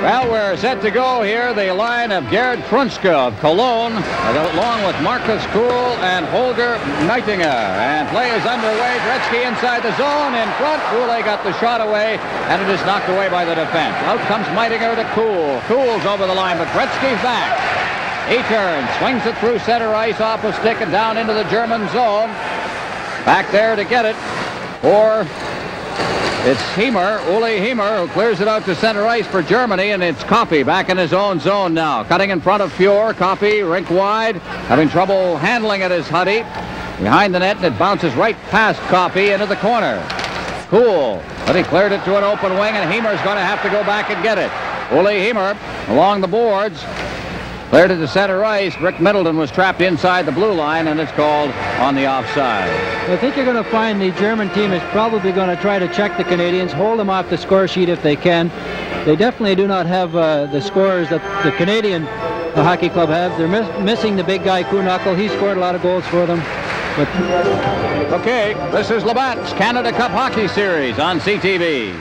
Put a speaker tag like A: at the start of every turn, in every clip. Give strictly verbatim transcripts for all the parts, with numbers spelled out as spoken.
A: Well, we're set to go here. The line of Gerhard Krunska of Cologne, along with Marcus Kuhl and Holger Neitinger. And play is underway. Gretzky inside the zone in front. Goulet got the shot away, and it is knocked away by the defense. Out comes Neitinger to Kuhl. Kuhl's over the line, but Gretzky's back. He turns, swings it through center ice, off a stick, and down into the German zone. Back there to get it. Or it's Heimer, Uli Heimer, who clears it out to center ice for Germany, and it's Coffey back in his own zone now. Cutting in front of Fuhr. Coffey, rink wide, having trouble handling it is Huddy. Behind the net, and it bounces right past Coffey into the corner. Cool, but he cleared it to an open wing, and Heimer's going to have to go back and get it. Uli Heimer along the boards. Cleared it to center ice. Rick Middleton was trapped inside the blue line, and it's called on the offside.
B: I think you're going to find the German team is probably going to try to check the Canadians, hold them off the score sheet if they can. They definitely do not have uh, the scorers that the Canadian uh, hockey club have. They're miss missing the big guy, Kuhnhackl. He scored a lot of goals for them. But
A: okay, this is Labatt's Canada Cup Hockey Series on C T V.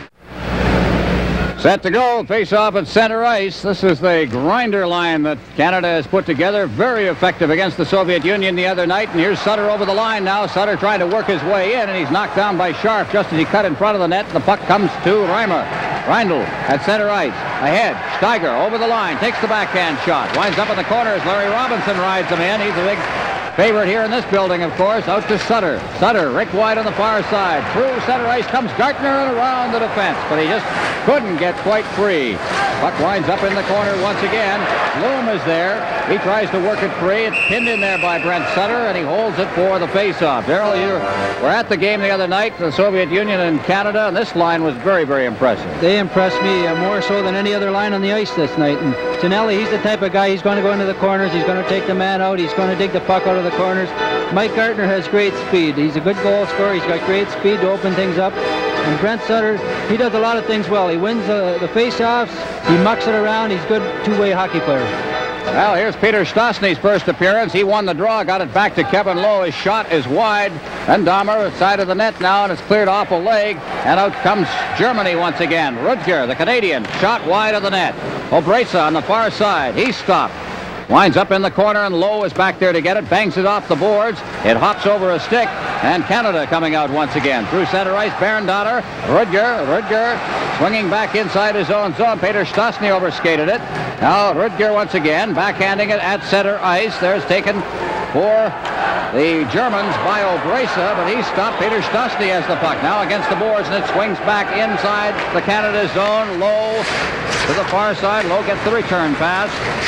A: Set to go, face-off at center ice. This is the grinder line that Canada has put together. Very effective against the Soviet Union the other night. And here's Sutter over the line now. Sutter trying to work his way in, and he's knocked down by Sharp just as he cut in front of the net. The puck comes to Reimer. Reindl at center ice. Ahead, Steiger over the line, takes the backhand shot. Winds up in the corner as Larry Robinson rides him in. He's a big favorite here in this building, of course. Out to Sutter. Sutter, Rick wide on the far side. Through center ice comes Gartner and around the defense, but he just couldn't get quite free. Puck winds up in the corner once again. Bloom is there. He tries to work it free. It's pinned in there by Brent Sutter, and he holds it for the face-off. Darrell, you were at the game the other night, the Soviet Union and Canada, and this line was very, very impressive.
B: They impressed me uh, more so than any other line on the ice this night. And Tonelli, he's the type of guy, he's going to go into the corners, he's going to take the man out, he's going to dig the puck out of the corners. Mike Gartner has great speed. He's a good goal scorer. He's got great speed to open things up. And Brent Sutter, he does a lot of things well. He wins uh, the face-offs, he mucks it around, he's a good two-way hockey player.
A: Well, here's Peter Stastny's first appearance. He won the draw, got it back to Kevin Lowe. His shot is wide. And Dahmer, side of the net now, and it's cleared off a leg. And out comes Germany once again. Rutger, the Canadian, shot wide of the net. Obreza on the far side. He's stopped. Winds up in the corner, and Lowe is back there to get it. Bangs it off the boards. It hops over a stick. And Canada coming out once again. Through center ice, Berndonner. Rutger, Rutger swinging back inside his own zone. Peter Stastny overskated it. Now Rutger once again, backhanding it at center ice. There's taken for the Germans by Obreza, but he stopped. Peter Stastny has the puck now against the boards, and it swings back inside the Canada zone. Lowe to the far side. Lowe gets the return pass.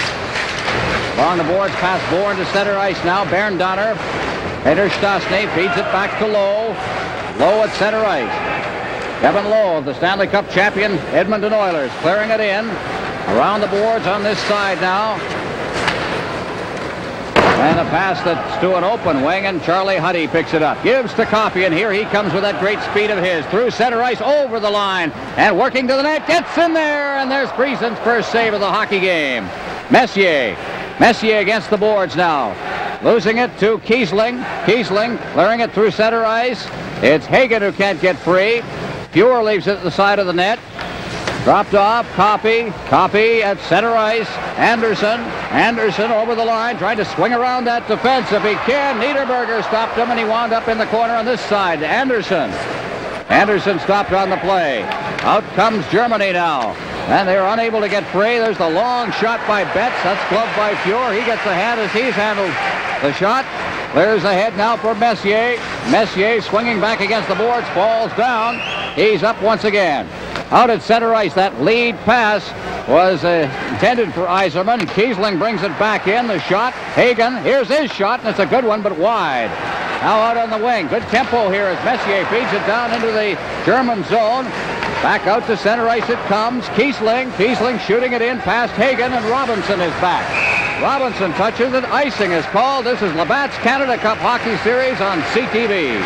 A: Along the boards, past Bourne to center ice now. Berndonner. Peter Stastny feeds it back to Lowe. Lowe at center ice. Kevin Lowe, the Stanley Cup champion Edmonton Oilers, clearing it in. Around the boards on this side now. And a pass that's to an open wing, and Charlie Huddy picks it up. Gives to Coffey, and here he comes with that great speed of his. Through center ice, over the line, and working to the net. Gets in there, and there's Frieson's first save of the hockey game. Messier. Messier against the boards now. Losing it to Kiesling. Kiesling clearing it through center ice. It's Hagen who can't get free. Fuhr leaves it at the side of the net. Dropped off. Coffey. Coffey at center ice. Anderson. Anderson over the line. Trying to swing around that defense if he can. Niederberger stopped him, and he wound up in the corner on this side. Anderson. Anderson stopped on the play. Out comes Germany now. And they're unable to get free. There's the long shot by Betts. That's gloved by Fuhr. He gets the hand as he's handled the shot. Clears ahead now for Messier. Messier swinging back against the boards. Falls down. He's up once again. Out at center ice. That lead pass was uh, intended for Yzerman. Kiesling brings it back in. The shot. Hagen. Here's his shot, and it's a good one, but wide. Now out on the wing. Good tempo here as Messier feeds it down into the German zone. Back out to center ice it comes. Kiesling. Kiesling shooting it in past Hagen, and Robinson is back. Robinson touches it. Icing is called. This is Labatt's Canada Cup Hockey Series on C T V.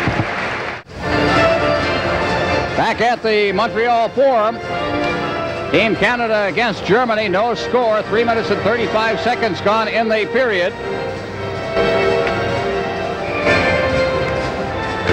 A: Back at the Montreal Forum. Team Canada against Germany. No score. Three minutes and thirty-five seconds gone in the period.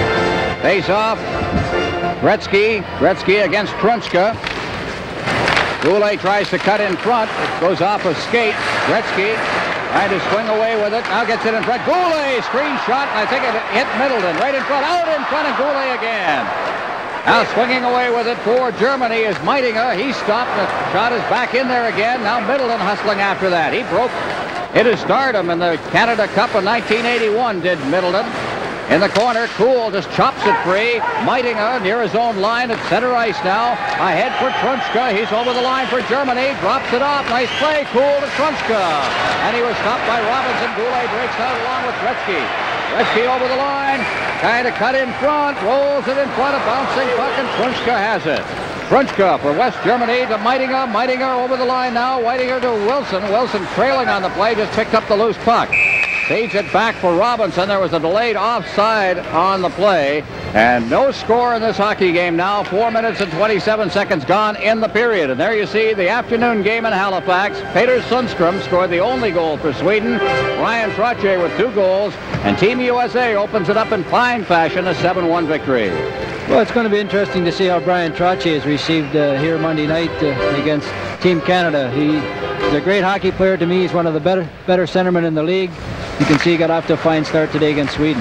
A: Face off. Gretzky. Gretzky against Krunska. Goulet tries to cut in front. It goes off a skate. Gretzky trying to swing away with it. Now gets it in front. Goulet, screen shot, and I think it hit Middleton right in front. Out in front of Goulet again. Now swinging away with it for Germany is Meitinger. He stopped. The shot is back in there again. Now Middleton hustling after that. He broke his stardom in the Canada Cup in nineteen eighty-one, did Middleton. In the corner, Kuhl just chops it free. Meitinger near his own line at center ice now. Ahead for Trunchka. He's over the line for Germany. Drops it off. Nice play. Kuhl to Trunchka. And he was stopped by Robinson. Goulet breaks out along with Gretzky. Gretzky over the line. Kind of cut in front. Rolls it in front. A bouncing puck, and Trunchka has it. Trunchka for West Germany to Meitinger. Meitinger over the line now. Meitinger to Wilson. Wilson trailing on the play. Just picked up the loose puck. Feeds it back for Robinson. There was a delayed offside on the play. And no score in this hockey game now. Four minutes and twenty-seven seconds gone in the period. And there you see the afternoon game in Halifax. Peter Sundstrom scored the only goal for Sweden. Ryan Trottier with two goals. And Team U S A opens it up in fine fashion, a seven one victory.
B: Well, it's going to be interesting to see how Brian Trottier is received uh, here Monday night uh, against Team Canada. He is a great hockey player to me. He's one of the better, better centermen in the league. You can see he got off to a fine start today against Sweden.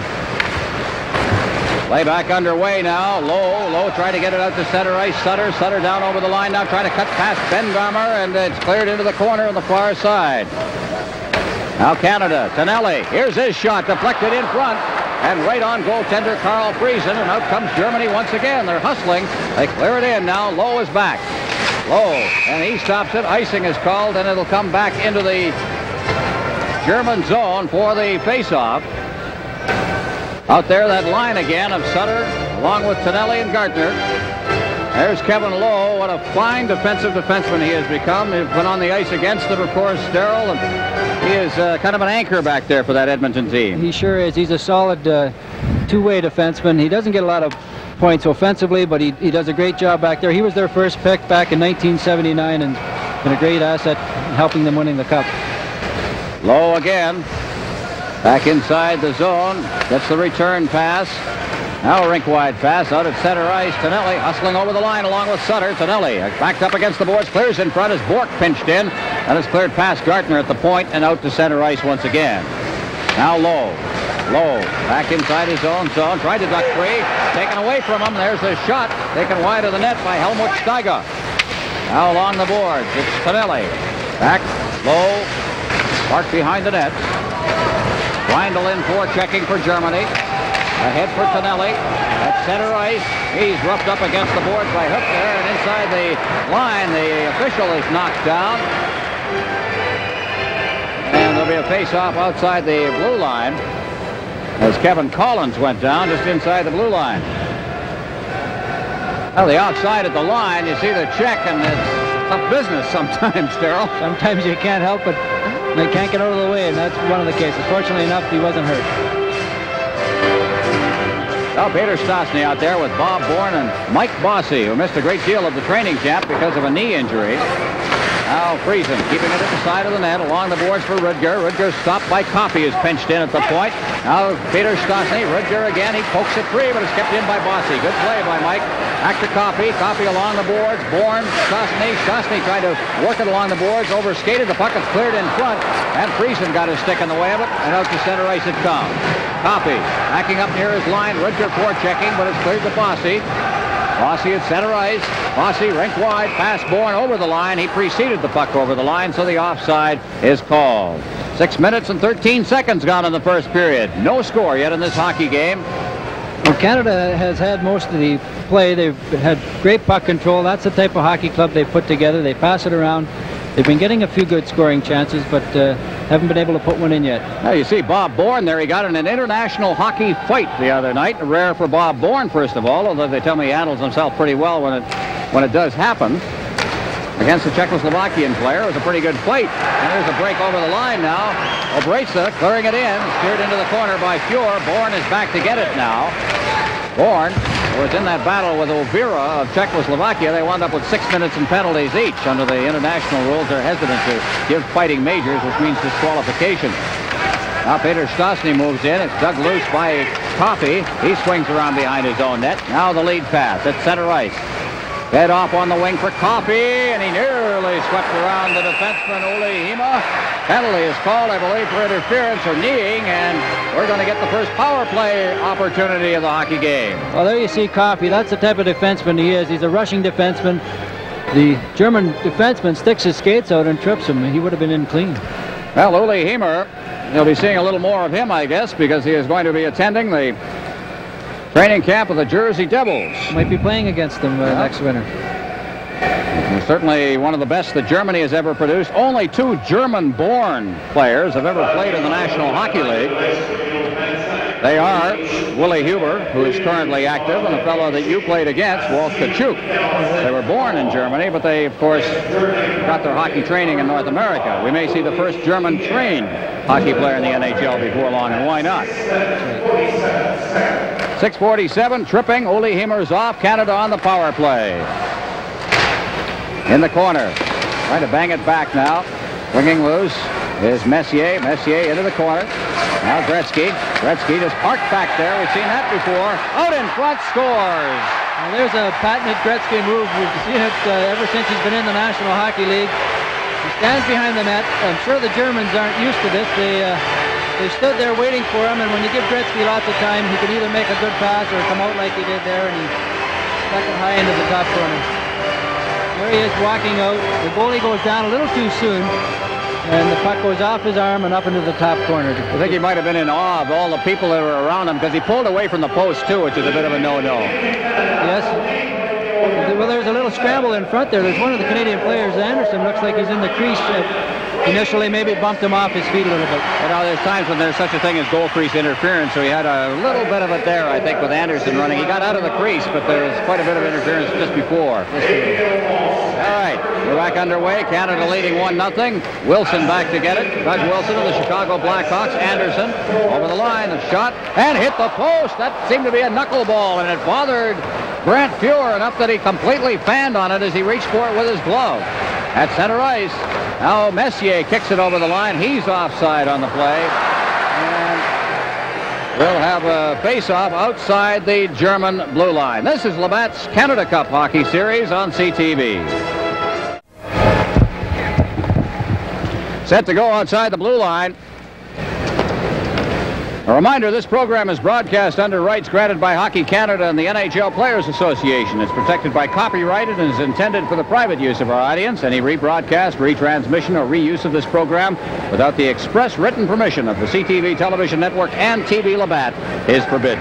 A: Play back underway now. Lowe, Lowe trying to get it out to center ice. Sutter, Sutter down over the line now, trying to cut past Bengamer, and it's cleared into the corner on the far side. Now Canada, Tonelli. Here's his shot, deflected in front, and right on goaltender Carl Friesen, and out comes Germany once again. They're hustling. They clear it in now. Lowe is back. Lowe, and he stops it. Icing is called, and it'll come back into the German zone for the faceoff. Out there, that line again of Sutter, along with Tonelli and Gardner. There's Kevin Lowe. What a fine defensive defenseman he has become. He's been on the ice against it, of course, Sterile, and he is uh, kind of an anchor back there for that Edmonton team.
B: He sure is. He's a solid uh, two-way defenseman. He doesn't get a lot of points offensively, but he, he does a great job back there. He was their first pick back in nineteen seventy-nine and been a great asset helping them winning the Cup.
A: Lowe again. Back inside the zone. Gets the return pass. Now a rink-wide pass out at center ice. Tonelli hustling over the line along with Sutter. Tonelli backed up against the boards. Clears in front as Bork pinched in. And it's cleared past Gardner at the point and out to center ice once again. Now Lowe. Lowe back inside his own zone. Tried to duck free. Taken away from him. There's the shot. Taken wide of the net by Helmut Steiger. Now along the boards. It's Tonelli. Back. Lowe. Parked behind the net. Weindl in for checking for Germany. Ahead for Tonelli. At center ice. He's roughed up against the boards by Hook there. And inside the line, the official is knocked down. And there'll be a face-off outside the blue line as Kevin Collins went down just inside the blue line. Well, the offside at the line, you see the check, and it's tough business sometimes, Darryl.
B: Sometimes you can't help it. They can't get out of the way, and that's one of the cases. Fortunately enough, he wasn't hurt.
A: Well, Peter Stastny out there with Bob Bourne and Mike Bossy, who missed a great deal of the training camp because of a knee injury. Now Friesen keeping it at the side of the net along the boards for Rudger. Rudger stopped by Coffey, is pinched in at the point. Now Peter Stastny. Rudger again. He pokes it free, but it's kept in by Bossy. Good play by Mike. Back to Coffey. Coffey along the boards. Bourne, Stastny. Stastny tried to work it along the boards. Overskated. The puck is cleared in front. And Friesen got his stick in the way of it. And out to center ice it comes. Coffey backing up near his line. Rudger forechecking, but it's cleared to Bossy. Bossy at center ice. Bossy rink wide. Pass Bourne over the line. He preceded the puck over the line, so the offside is called. Six minutes and thirteen seconds gone in the first period. No score yet in this hockey game.
B: Well, Canada has had most of the play. They've had great puck control. That's the type of hockey club they put together. They pass it around. They've been getting a few good scoring chances, but uh, haven't been able to put one in yet.
A: Now you see Bob Bourne there. He got in an international hockey fight the other night. Rare for Bob Bourne, first of all, although they tell me he handles himself pretty well when it when it does happen. Against the Czechoslovakian player, it was a pretty good fight. And there's a break over the line now. Obreza clearing it in, steered into the corner by Fuhr. Bourne is back to get it now. Bourne was in that battle with Ovira of Czechoslovakia. They wound up with six minutes and penalties each. Under the international rules, they're hesitant to give fighting majors, which means disqualification. Now Peter Stastny moves in. It's dug loose by Coffey. He swings around behind his own net. Now the lead pass at center ice. Head off on the wing for Coffey, and he near nearly swept around the defenseman, Uli Hima. Penalty is called, I believe, for interference or kneeing, and we're going to get the first power play opportunity of the hockey game.
B: Well, there you see Coffey. That's the type of defenseman he is. He's a rushing defenseman. The German defenseman sticks his skates out and trips him. He would have been in clean.
A: Well, Uli Hima, you'll be seeing a little more of him, I guess, because he is going to be attending the training camp of the Jersey Devils.
B: Might be playing against them uh,
A: yeah.
B: next winter.
A: He's certainly one of the best that Germany has ever produced. Only two German-born players have ever played in the National Hockey League. They are Willie Huber, who is currently active, and the fellow that you played against, Walt Kachuk. They were born in Germany, but they, of course, got their hockey training in North America. We may see the first German-trained hockey player in the N H L before long, and why not? six forty-seven, tripping. Uli Himer's off. Canada on the power play. In the corner. Trying to bang it back now. Swinging loose is Messier. Messier into the corner. Now Gretzky. Gretzky just parked back there. We've seen that before. Out in front, scores.
B: Well, there's a patented Gretzky move. We've seen it uh, ever since he's been in the National Hockey League. He stands behind the net. I'm sure the Germans aren't used to this. They uh, they stood there waiting for him, and when you give Gretzky lots of time, he can either make a good pass or come out like he did there, and he stuck it high into the top corner. There he is walking out. The goalie goes down a little too soon, and the puck goes off his arm and up into the top corner.
A: I think he might have been in awe of all the people that were around him, because he pulled away from the post, too, which is a bit of a no-no.
B: Yes. Well, there's a little scramble in front there. There's one of the Canadian players, Anderson, looks like he's in the crease. Initially, maybe bumped him off his feet a little bit.
A: You know, there's times when there's such a thing as goal crease interference, so he had a little bit of it there, I think, with Anderson running. He got out of the crease, but there was quite a bit of interference just before. All right, we're back underway. Canada leading one nothing. Wilson back to get it. Doug Wilson of the Chicago Blackhawks. Anderson over the line, the shot, and hit the post. That seemed to be a knuckleball, and it bothered Grant Fuhr enough that he completely fanned on it as he reached for it with his glove. At center ice, now Messier kicks it over the line. He's offside on the play. And we'll have a face-off outside the German blue line. This is Labatt's Canada Cup Hockey Series on C T V. Set to go outside the blue line. A reminder, this program is broadcast under rights granted by Hockey Canada and the N H L Players Association. It's protected by copyright and is intended for the private use of our audience. Any rebroadcast, retransmission, or reuse of this program without the express written permission of the C T V television network and T V Labatt is forbidden.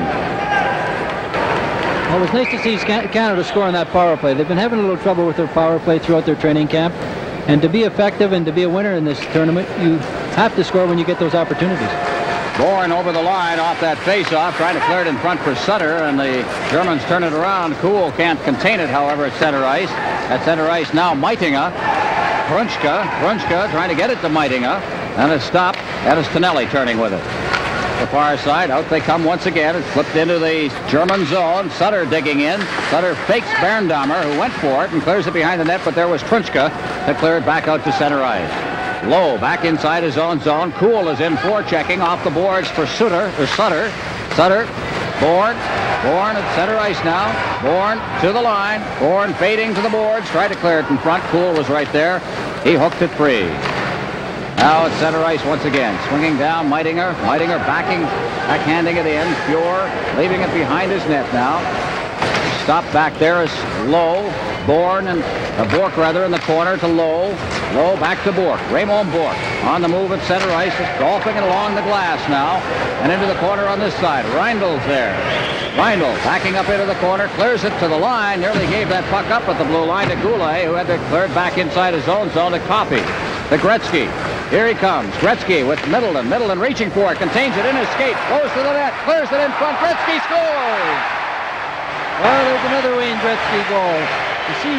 B: Well, it was nice to see Canada score on that power play. They've been having a little trouble with their power play throughout their training camp. And to be effective and to be a winner in this tournament, you have to score when you get those opportunities.
A: Bourne over the line off that face-off, trying to clear it in front for Sutter, and the Germans turn it around. Kuhl can't contain it, however, at center ice. At center ice now, Meitinga. Brunchka, Brunchka trying to get it to Meitinga, and a stop. That is Tonelli turning with it. The far side, out they come once again. It's flipped into the German zone. Sutter digging in. Sutter fakes Berndammer, who went for it and clears it behind the net, but there was Trunchka that cleared back out to center ice. Low back inside his own zone. Kuhl is in forechecking off the boards for Sutter or Sutter. Sutter. Bourne. Bourne at center ice now. Bourne to the line. Bourne fading to the boards. Tried to clear it in front. Kuhl was right there. He hooked it free. Now at center ice once again. Swinging down Meidinger. Meidinger backing, backhanding it in. Fuhr leaving it behind his net now. Stop back there is Low. Bourne and uh, Bork rather in the corner to Low. Low back to Bork. Raymond Bork on the move at center ice, golfing it along the glass now and into the corner on this side. Reindel's there. Reindl backing up into the corner, clears it to the line, nearly gave that puck up at the blue line to Goulet, who had to clear it back inside his own zone to Coffey. To Gretzky. Here he comes. Gretzky with Middleton. Middleton reaching for it, contains it in his skate, goes to the net, clears it in front. Gretzky scores!
B: Well, there's another Wayne Gretzky goal. You see,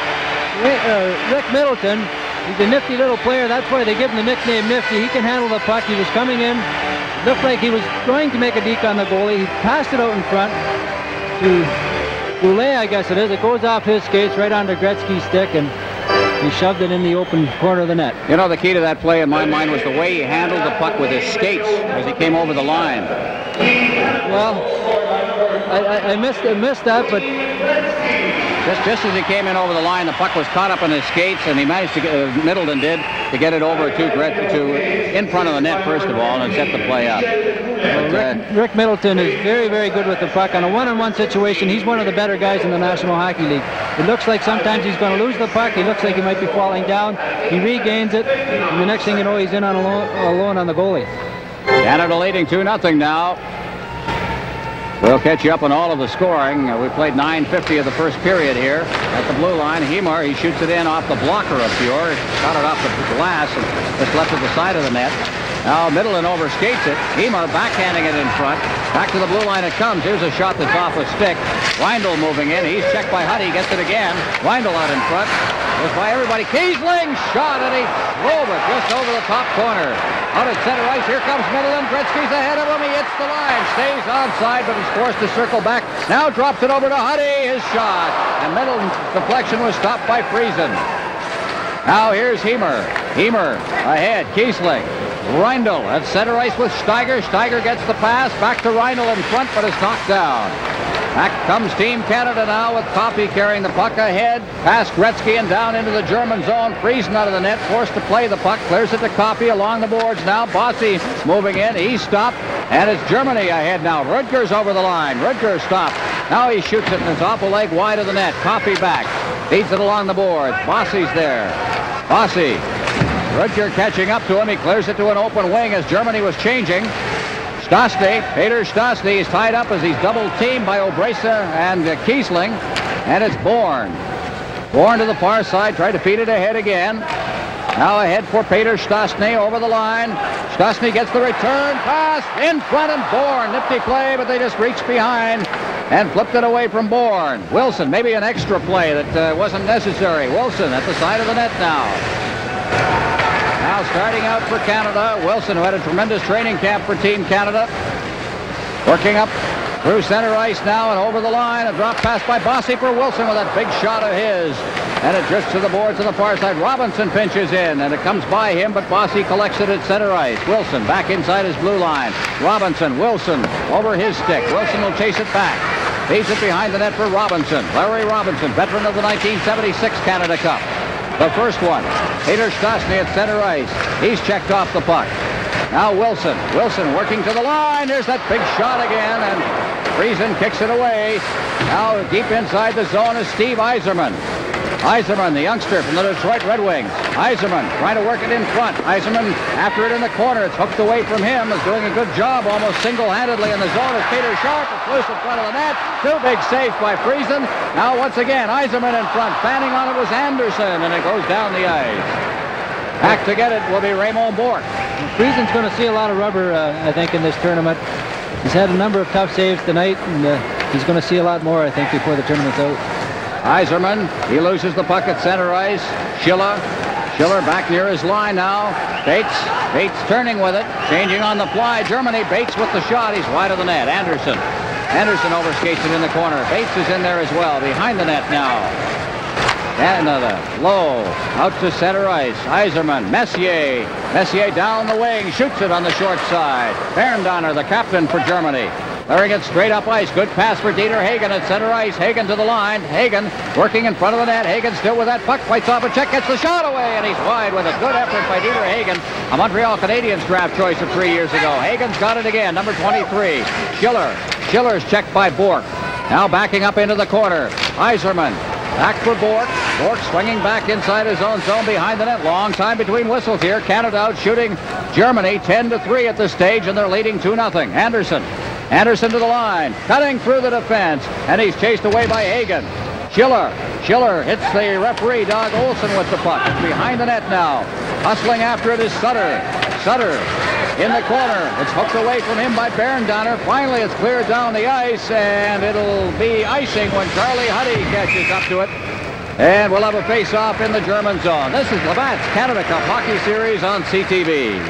B: uh, Rick Middleton, he's a nifty little player. That's why they give him the nickname Nifty. He can handle the puck. He was coming in. Looked like he was going to make a deke on the goalie. He passed it out in front to Goulet, I guess it is. It goes off his skates right onto Gretzky's stick, and he shoved it in the open corner of the net.
A: You know, the key to that play in my mind was the way he handled the puck with his skates as he came over the line.
B: Well, I, I, I missed I missed that, but
A: Just, just as he came in over the line, the puck was caught up in his skates, and he managed to get, uh, Middleton did, to get it over to, to in front of the net, first of all, and set the play up.
B: Well, Rick, Rick Middleton is very, very good with the puck. On a one-on-one situation, he's one of the better guys in the National Hockey League. It looks like sometimes he's going to lose the puck. He looks like he might be falling down. He regains it, and the next thing you know, he's in on alone, alone on the goalie.
A: Canada leading two nothing now. We'll catch you up on all of the scoring. Uh, we played nine fifty of the first period here at the blue line. Hemar, he shoots it in off the blocker of Pure. Got it off the glass and just left at the side of the net. Now Middleton overskates it. Hemar backhanding it in front. Back to the blue line it comes. Here's a shot that's off a stick. Reindl moving in. He's checked by Huddy. Gets it again. Reindl out in front. Goes by everybody. Kiesling shot, and he drove it just over the top corner. Out at center ice. Here comes Middleton. Gretzky's ahead of him. He hits the line. Stays onside, but is forced to circle back. Now drops it over to Huddy. His shot. And Middleton's deflection was stopped by Friesen. Now here's Hemar. Hemar ahead. Kiesling. Reindl at center ice with Steiger. Steiger gets the pass. Back to Reindl in front, but is knocked down. Back comes Team Canada now with Coffey carrying the puck ahead. Past Gretzky and down into the German zone. Friesen out of the net, forced to play the puck. Clears it to Coffey along the boards now. Bossy moving in. He's stopped. And it's Germany ahead now. Rutger's over the line. Rutger stopped. Now he shoots it and it's off a leg wide of the net. Coffey back. Feeds it along the boards. Bossy's there. Bossy. Rutger catching up to him. He clears it to an open wing as Germany was changing. Stastny, Peter Stastny is tied up as he's double-teamed by Obresa and uh, Kiesling. And it's Bourne. Bourne to the far side, tried to feed it ahead again. Now ahead for Peter Stastny over the line. Stastny gets the return pass in front and Bourne. Nifty play, but they just reached behind and flipped it away from Bourne. Wilson, maybe an extra play that uh, wasn't necessary. Wilson at the side of the net now. Now starting out for Canada, Wilson, who had a tremendous training camp for Team Canada. Working up through center ice now and over the line. A drop pass by Bossy for Wilson with that big shot of his. And it drifts to the boards on the far side. Robinson pinches in, and it comes by him, but Bossy collects it at center ice. Wilson back inside his blue line. Robinson, Wilson over his stick. Wilson will chase it back. Feeds it behind the net for Robinson. Larry Robinson, veteran of the nineteen seventy-six Canada Cup. The first one. Peter Stastny at center ice. He's checked off the puck. Now Wilson. Wilson working to the line. There's that big shot again, and Friesen kicks it away. Now deep inside the zone is Steve Yzerman. Yzerman, the youngster from the Detroit Red Wings. Yzerman trying to work it in front. Yzerman after it in the corner. It's hooked away from him. Is doing a good job almost single-handedly in the zone as Peter Sharp. It's loose in front of the net. Two big saves by Friesen. Now once again, Yzerman in front. Fanning on it was Anderson, and it goes down the ice. Back to get it will be Raymond Bourque.
B: Friesen's going to see a lot of rubber, uh, I think, in this tournament. He's had a number of tough saves tonight, and uh, he's going to see a lot more, I think, before the tournament's out.
A: Yzerman, he loses the puck at center ice. Schiller, Schiller back near his line now. Bates, Bates turning with it, changing on the fly. Germany, Bates with the shot. He's wide of the net. Anderson, Anderson overskates it in the corner. Bates is in there as well, behind the net now. Canada, low, out to center ice. Yzerman, Messier, Messier down the wing, shoots it on the short side. Berndonner, the captain for Germany. Clearing it straight up ice. Good pass for Dieter Hagen at center ice. Hagen to the line. Hagen working in front of the net. Hagen still with that puck. Fights off a check. Gets the shot away. And he's wide with a good effort by Dieter Hagen. A Montreal Canadiens draft choice of three years ago. Hagen's got it again. Number twenty-three. Schiller. Schiller's checked by Bourque. Now backing up into the corner. Yzerman. Back for Bourque. Bourque swinging back inside his own zone behind the net. Long time between whistles here. Canada out shooting Germany ten to three at this stage, and they're leading two nothing. Anderson. Anderson to the line, cutting through the defense, and he's chased away by Hagen. Schiller. Schiller hits the referee, Doug Olson, with the puck. It's behind the net now. Hustling after it is Sutter. Sutter in the corner. It's hooked away from him by Berndonner. Finally, it's cleared down the ice, and it'll be icing when Charlie Huddy catches up to it. And we'll have a face-off in the German zone. This is Labatt's Canada Cup Hockey Series on C T V.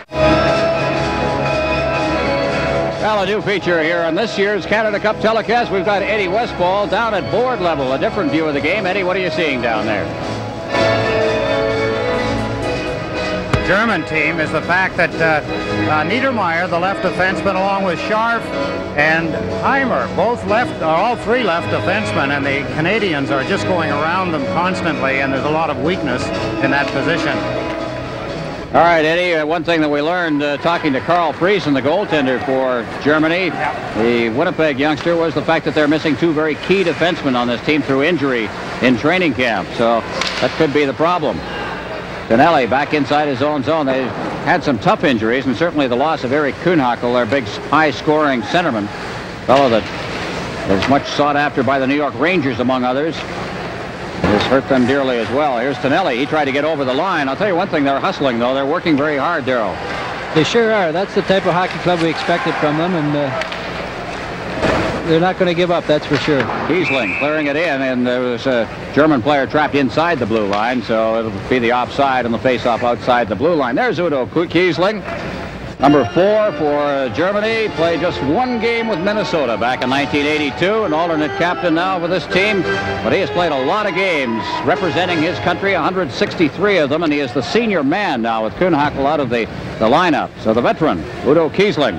A: Well, a new feature here on this year's Canada Cup telecast. We've got Eddie Westfall down at board level. A different view of the game. Eddie, what are you seeing down there?
C: German team is the fact that uh, uh, Niedermeyer, the left defenseman, along with Scharf and Heimer, both left, or all three left defensemen, and the Canadians are just going around them constantly, and there's a lot of weakness in that position.
A: All right, Eddie, uh, one thing that we learned uh, talking to Carl Friesen, the goaltender for Germany, yep. the Winnipeg youngster, was the fact that they're missing two very key defensemen on this team through injury in training camp. So that could be the problem. Tonelli back inside his own zone. They had some tough injuries, and certainly the loss of Eric Kuhnhackl, their big high-scoring centerman, fellow that is much sought after by the New York Rangers, among others, has hurt them dearly as well. Here's Tonelli. He tried to get over the line. I'll tell you one thing, they're hustling, though. They're working very hard, Darrell.
B: They sure are. That's the type of hockey club we expected from them, and uh, they're not going to give up, that's for sure.
A: Kiesling clearing it in, and there was a German player trapped inside the blue line, so it'll be the offside and the face-off outside the blue line. There's Udo Kiesling. Number four for Germany, played just one game with Minnesota back in nineteen eighty-two, an alternate captain now for this team, but he has played a lot of games representing his country, one hundred sixty-three of them, and he is the senior man now with Kuhnhackl out of the, the lineup. So the veteran, Udo Kiesling.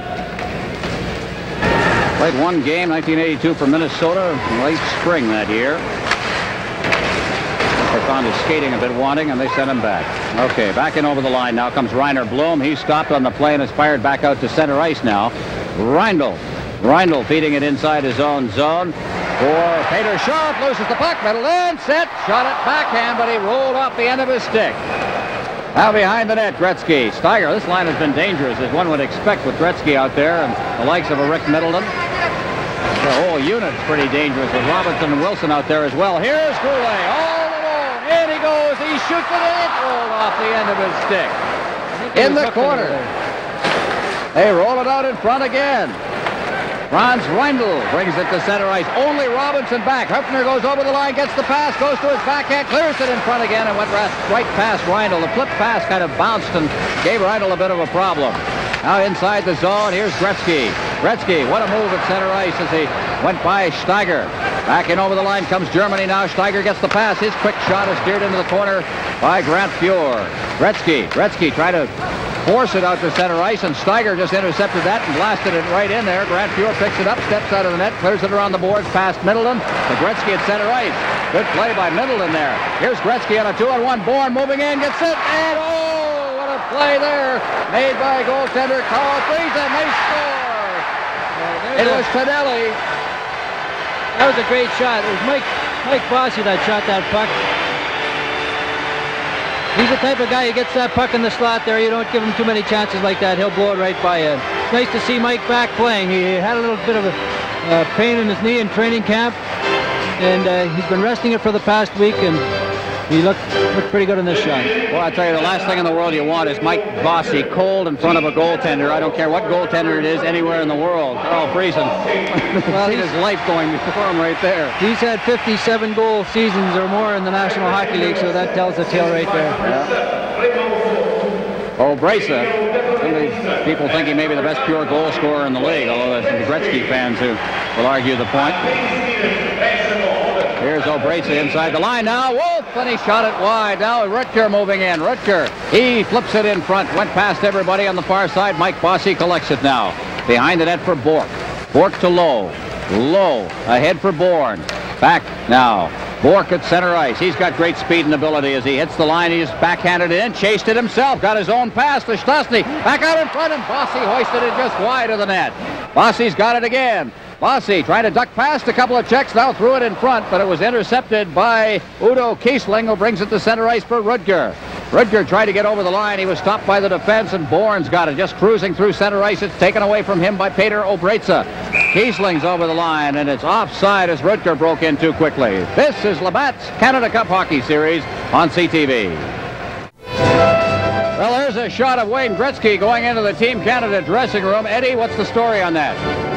A: Played one game, nineteen eighty-two for Minnesota, late spring that year. They found his skating a bit wanting, and they sent him back. Okay, back in over the line. Now comes Rainer Blum. He stopped on the play and is fired back out to center ice now. Reindl. Reindl feeding it inside his own zone. For Peter Sharp, loses the puck, middle in, set, shot it backhand, but he rolled off the end of his stick. Now behind the net, Gretzky. Steiger, this line has been dangerous, as one would expect with Gretzky out there and the likes of a Rick Middleton. The whole unit's pretty dangerous with Robinson and Wilson out there as well. Here's Goulet, all alone. In he goes. He shoots it in. It rolled off the end of his stick. In the corner. They roll it out in front again. Franz Reindl brings it to center ice. Only Robinson back. Höpfner goes over the line, gets the pass, goes to his backhand, clears it in front again, and went right past Reindl. The flip pass kind of bounced and gave Reindl a bit of a problem. Now inside the zone, here's Gretzky. Gretzky, what a move at center ice as he went by Steiger. Back in over the line comes Germany now. Steiger gets the pass. His quick shot is steered into the corner by Grant Fuhr. Gretzky. Gretzky tried to force it out to center ice, and Steiger just intercepted that and blasted it right in there. Grant Fuhr picks it up, steps out of the net, clears it around the boards past Middleton to Gretzky at center ice. Good play by Middleton there. Here's Gretzky on a two-on-one. Bourne moving in, gets it, and oh, what a play there made by goaltender Carl Friesen. They score. It was Tonelli.
B: That was a great shot. It was Mike Mike Bossy that shot that puck. He's the type of guy who gets that puck in the slot there. You don't give him too many chances like that. He'll blow it right by you. It's nice to see Mike back playing. He had a little bit of a uh, pain in his knee in training camp, and uh, he's been resting it for the past week, and he looked, looked pretty good in this shot.
A: Well, I tell you, the last thing in the world you want is Mike Bossy cold in front of a goaltender. I don't care what goaltender it is anywhere in the world. Carl Friesen. Well, see his life going before him right there.
B: He's had fifty-seven goal seasons or more in the National Hockey League, so that tells the tale right there.
A: Yeah. Oh, Brisa. People think he may be the best pure goal scorer in the league, although there's some Gretzky fans who will argue the point. Here's O'Brasa inside the line now. Wolf, and he shot it wide. Now Rutger moving in. Rutger, he flips it in front. Went past everybody on the far side. Mike Bossy collects it now. Behind the net for Bork. Bork to Lowe. Lowe ahead for Bourne. Back now. Bork at center ice. He's got great speed and ability as he hits the line. He's backhanded it in. Chased it himself. Got his own pass to Stastny. Back out in front, and Bossy hoisted it just wide of the net. Bossy's got it again. Bossy trying to duck past a couple of checks, now threw it in front, but it was intercepted by Udo Kiesling, who brings it to center ice for Rutger. Rutger tried to get over the line. He was stopped by the defense, and Bourne's got it, just cruising through center ice. It's taken away from him by Peter O'Brasa. Kiesling's over the line, and it's offside as Rutger broke in too quickly. This is Labatt's Canada Cup Hockey Series on C T V. Well, there's a shot of Wayne Gretzky going into the Team Canada dressing room. Eddie, what's the story on that?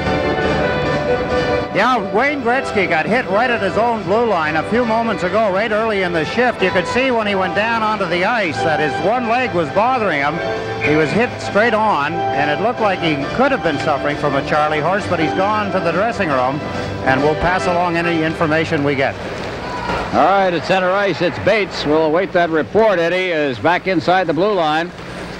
C: Yeah, Wayne Gretzky got hit right at his own blue line a few moments ago, right early in the shift. You could see when he went down onto the ice that his one leg was bothering him. He was hit straight on, and it looked like he could have been suffering from a Charlie horse, but he's gone to the dressing room, and we'll pass along any information we get.
A: All right, at center ice, it's Bates. We'll await that report. Eddie is back inside the blue line.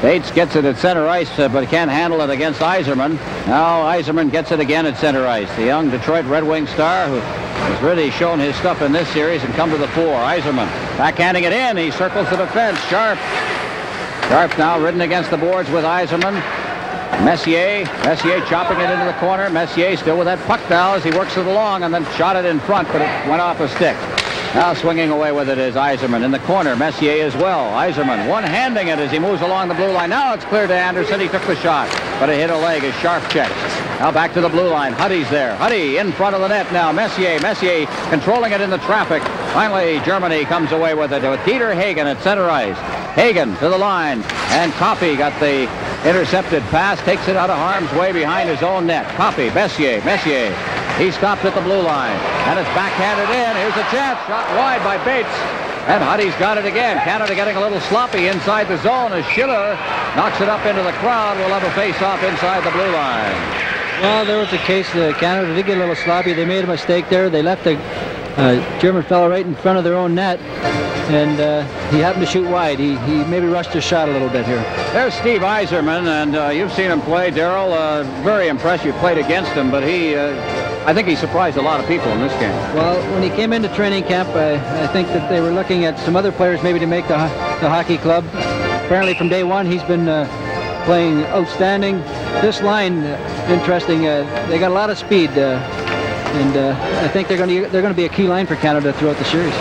A: Bates gets it at center ice, uh, but can't handle it against Yzerman. Now Yzerman gets it again at center ice. The young Detroit Red Wing star who has really shown his stuff in this series and come to the fore. Yzerman backhanding it in. He circles the defense. Sharp. Sharp now ridden against the boards with Yzerman. Messier. Messier chopping it into the corner. Messier still with that puck now as he works it along and then shot it in front, but it went off a stick. Now swinging away with it is Yzerman. In the corner, Messier as well. Yzerman one-handing it as he moves along the blue line. Now it's clear to Anderson. He took the shot, but it hit a leg as Sharp checked. Now back to the blue line. Huddy's there. Huddy in front of the net now. Messier. Messier controlling it in the traffic. Finally, Germany comes away with it with Dieter Hagen at center ice. Hagen to the line. And Coffey got the intercepted pass. Takes it out of harm's way behind his own net. Coffey. Messier. Messier. He stopped at the blue line. And it's backhanded in. Here's a chance. Shot wide by Bates. And Huddy's got it again. Canada getting a little sloppy inside the zone as Schiller knocks it up into the crowd. We'll have a face-off inside the blue line.
B: Well, there was a case that Canada did get a little sloppy. They made a mistake there. They left the uh, German fellow right in front of their own net. And uh, he happened to shoot wide. He, he maybe rushed his shot a little bit here.
A: There's Steve Yzerman, and uh, you've seen him play, Darrell. Uh, very impressed you played against him, but he... Uh, I think he surprised a lot of people in this game.
B: Well, when he came into training camp, I, I think that they were looking at some other players maybe to make the, the hockey club. Apparently from day one, he's been uh, playing outstanding. This line, uh, interesting, uh, they got a lot of speed, uh, and uh, I think they're going to they're going to be a key line for Canada throughout the series.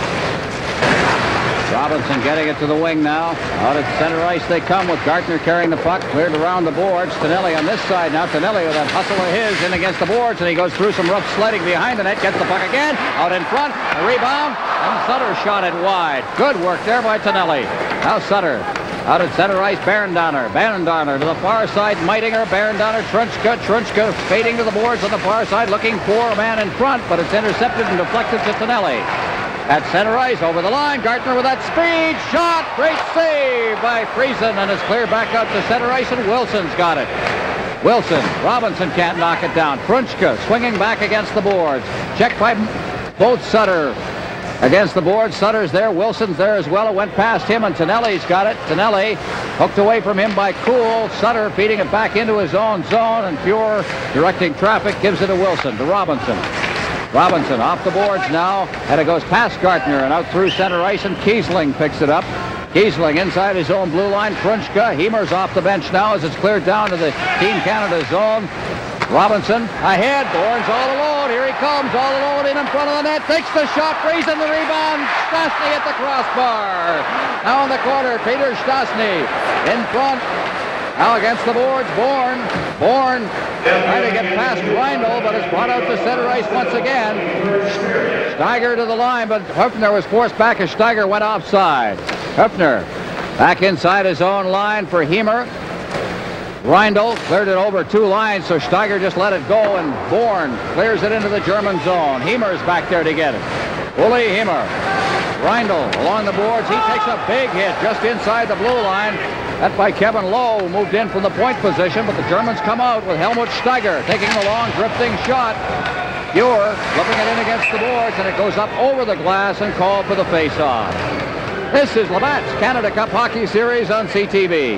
A: Robinson getting it to the wing now. Out at center ice they come with Gartner carrying the puck. Cleared around the boards. Tonelli on this side now. Tonelli with that hustle of his in against the boards, and he goes through some rough sledding behind the net. Gets the puck again. Out in front. A rebound. And Sutter shot it wide. Good work there by Tonelli. Now Sutter. Out at center ice, Barendoner. Barendoner to the far side, Meitinger. Barendoner, Trunchka. Trunchka fading to the boards on the far side, looking for a man in front, but it's intercepted and deflected to Tonelli. At center ice, over the line, Gartner with that speed shot. Great save by Friesen, and it's cleared back out to center ice, and Wilson's got it. Wilson, Robinson can't knock it down. Trunchka swinging back against the boards. Checked by both Sutter against the boards. Sutter's there, Wilson's there as well. It went past him, and Tonelli's got it. Tonelli hooked away from him by Cool. Sutter feeding it back into his own zone, and Pure directing traffic gives it to Wilson, to Robinson. Robinson off the boards now, and it goes past Gartner and out through center ice, and Kiesling picks it up. Kiesling inside his own blue line. Trunchka, Hemer's off the bench now as it's cleared down to the Team Canada zone. Robinson ahead, Bourne's all alone. Here he comes, all alone in in front of the net. Takes the shot, Friesen the rebound. Stastny at the crossbar. Now in the corner, Peter Stastny in front. Now against the boards, Bourne. Bourne trying to get past Reindl, but it's brought out to center ice once again. Steiger to the line, but Höfner was forced back as Steiger went offside. Höfner back inside his own line for Hemer. Reindl cleared it over two lines, so Steiger just let it go, and Bourne clears it into the German zone. Hemer's back there to get it. Uli Hemer. Reindl along the boards. He takes a big hit just inside the blue line. That by Kevin Lowe, who moved in from the point position, but the Germans come out with Helmut Steiger taking the long drifting shot. Pure flipping it in against the boards, and it goes up over the glass and called for the face-off. This is Labatt's Canada Cup Hockey Series on C T V.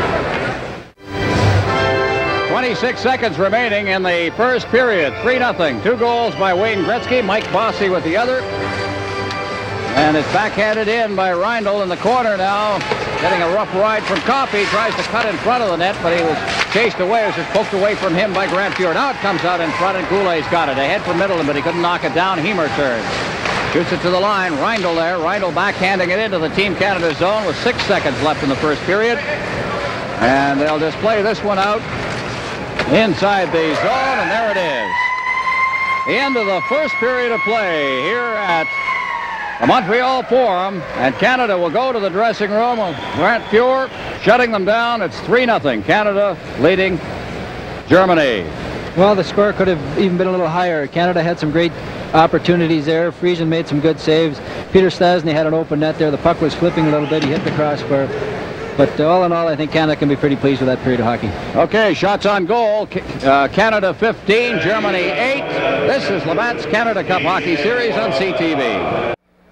A: twenty-six seconds remaining in the first period. three nothing. Two goals by Wayne Gretzky. Mike Bossy with the other. And it's backhanded in by Reindl in the corner now. Getting a rough ride from Coffey. Tries to cut in front of the net, but he was chased away as it poked away from him by Grant Fuhr. Now it comes out in front, and Goulet's got it. Ahead for Middleton, but he couldn't knock it down. Hemer turns. Shoots it to the line. Reindl there. Reindl backhanding it into the Team Canada zone with six seconds left in the first period. And they'll just play this one out inside the zone, and there it is. The end of the first period of play here at the Montreal Forum, and Canada will go to the dressing room. Grant Fuhr shutting them down. It's three nothing. Canada leading Germany.
B: Well, the score could have even been a little higher. Canada had some great opportunities there. Friesen made some good saves. Peter Stastny had an open net there. The puck was flipping a little bit. He hit the crossbar. But uh, all in all, I think Canada can be pretty pleased with that period of hockey.
A: Okay, shots on goal. Uh, Canada fifteen, Germany eight. This is Labatt's Canada Cup Hockey Series on C T V.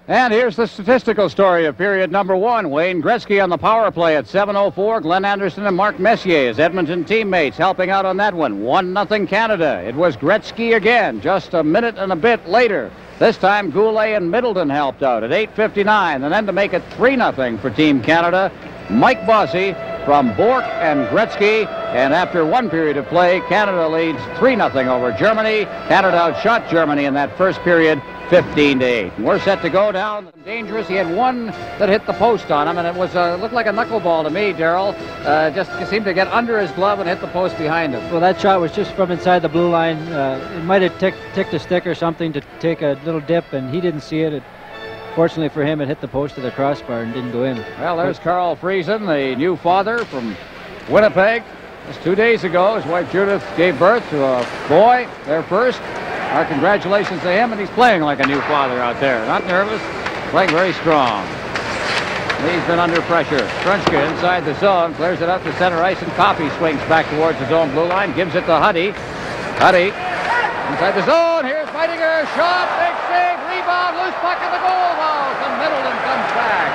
A: And here's the statistical story of period number one. Wayne Gretzky on the power play at seven oh four. Glenn Anderson and Mark Messier as Edmonton teammates helping out on that one. one nothing Canada. It was Gretzky again just a minute and a bit later. This time Goulet and Middleton helped out at eight fifty-nine. And then to make it three nothing for Team Canada, Mike Bossy from Bourque and Gretzky. And after one period of play, Canada leads three nothing over Germany. Canada outshot Germany in that first period, fifteen to eight. And we're set to go down. Dangerous. He had one that hit the post on him, and it was uh, looked like a knuckleball to me, Darrell. Uh, just seemed to get under his glove and hit the post behind him.
B: Well, that shot was just from inside the blue line. Uh, it might have ticked, ticked a stick or something to take a little dip, and he didn't see it. it. Fortunately for him, it hit the post of the crossbar and didn't go in.
A: Well, there's Carl Friesen, the new father from Winnipeg. Just two days ago, his wife Judith gave birth to a boy, their first. Our congratulations to him, and he's playing like a new father out there. Not nervous, playing very strong. He's been under pressure. Trunchka inside the zone, clears it up to center ice, and Coffey swings back towards his own blue line, gives it to Huddy. Huddy inside the zone. Here's Meitinger, shot, big save, rebound, loose puck in the goal house, and Middleton comes back.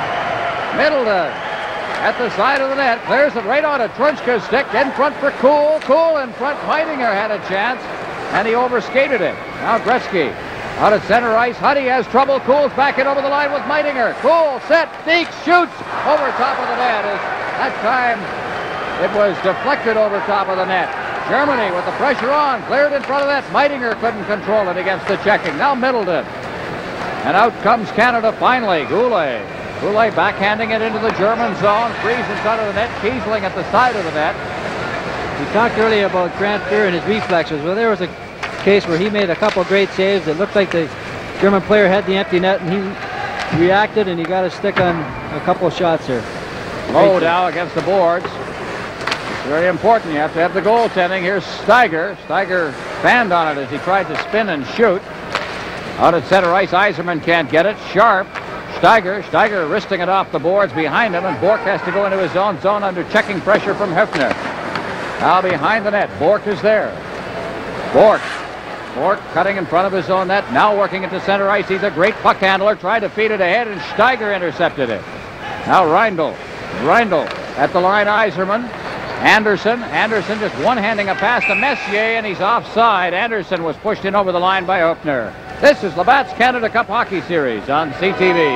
A: Middleton at the side of the net, clears it right on a Trunchka's stick, in front for Cool. Cool in front. Meitinger had a chance, and he overskated it. Now Gretzky out at center ice. Huddy has trouble. Cool's back in over the line with Meitinger. Cool set, Deeks shoots over top of the net. As that time it was deflected over top of the net. Germany with the pressure on, cleared in front of that. Meitinger couldn't control it against the checking. Now Middleton. And out comes Canada finally. Goulet. Goulet backhanding it into the German zone. Freeze in front of the net. Kiesling at the side of the net.
B: We talked earlier about Grant Fuhr and his reflexes. Well, there was a case where he made a couple great saves. It looked like the German player had the empty net, and he reacted, and he got a stick on a couple of shots there.
A: Low now against the boards. It's very important. You have to have the goaltending. Here's Steiger. Steiger fanned on it as he tried to spin and shoot. Out at center ice, Yzerman can't get it. Sharp. Steiger. Steiger wristing it off the boards behind him, and Bourque has to go into his own zone under checking pressure from Höfner. Now behind the net, Bourque is there. Bourque. Bourque cutting in front of his own net, now working into center ice. He's a great puck handler, tried to feed it ahead, and Steiger intercepted it. Now Reindl. Reindl at the line, Yzerman. Anderson. Anderson just one-handing a pass to Messier, and he's offside. Anderson was pushed in over the line by Höfner. This is Labatt's Canada Cup Hockey Series on C T V.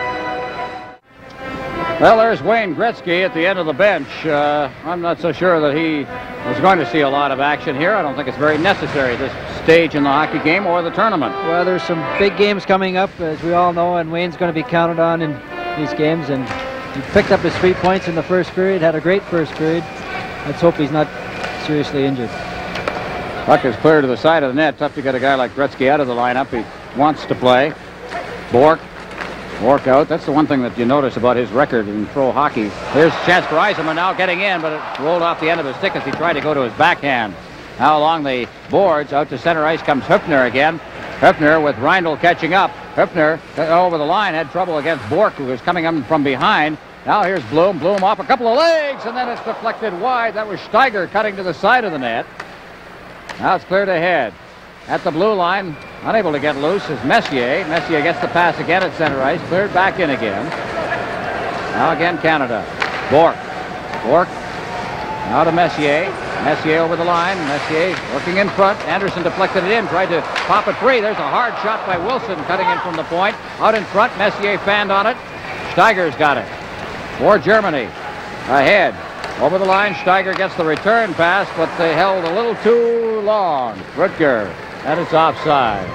A: Well, there's Wayne Gretzky at the end of the bench. Uh, I'm not so sure that he is going to see a lot of action here. I don't think it's very necessary at this stage in the hockey game or the tournament.
B: Well, there's some big games coming up, as we all know, and Wayne's going to be counted on in these games. And he picked up his three points in the first period, had a great first period. Let's hope he's not seriously injured.
A: Puck is clear to the side of the net. Tough to get a guy like Gretzky out of the lineup. He wants to play. Bourque. Bourque out. That's the one thing that you notice about his record in pro hockey. Here's a chance for Yzerman now getting in, but it rolled off the end of his stick as he tried to go to his backhand. Now along the boards, out to center ice comes Höfner again. Höfner with Reindl catching up. Höfner over the line had trouble against Bourque, who was coming in from behind. Now here's Bloom. Bloom off a couple of legs, and then it's deflected wide. That was Steiger cutting to the side of the net. Now it's cleared ahead. At the blue line, unable to get loose is Messier. Messier gets the pass again at center ice. Cleared back in again. Now again Canada. Bourque. Bourque. Now to Messier. Messier over the line. Messier working in front. Anderson deflected it in. Tried to pop it free. There's a hard shot by Wilson cutting in from the point. Out in front. Messier fanned on it. Steiger's got it. For Germany. Ahead. Over the line, Steiger gets the return pass, but they held a little too long. Rutger, and it's offside.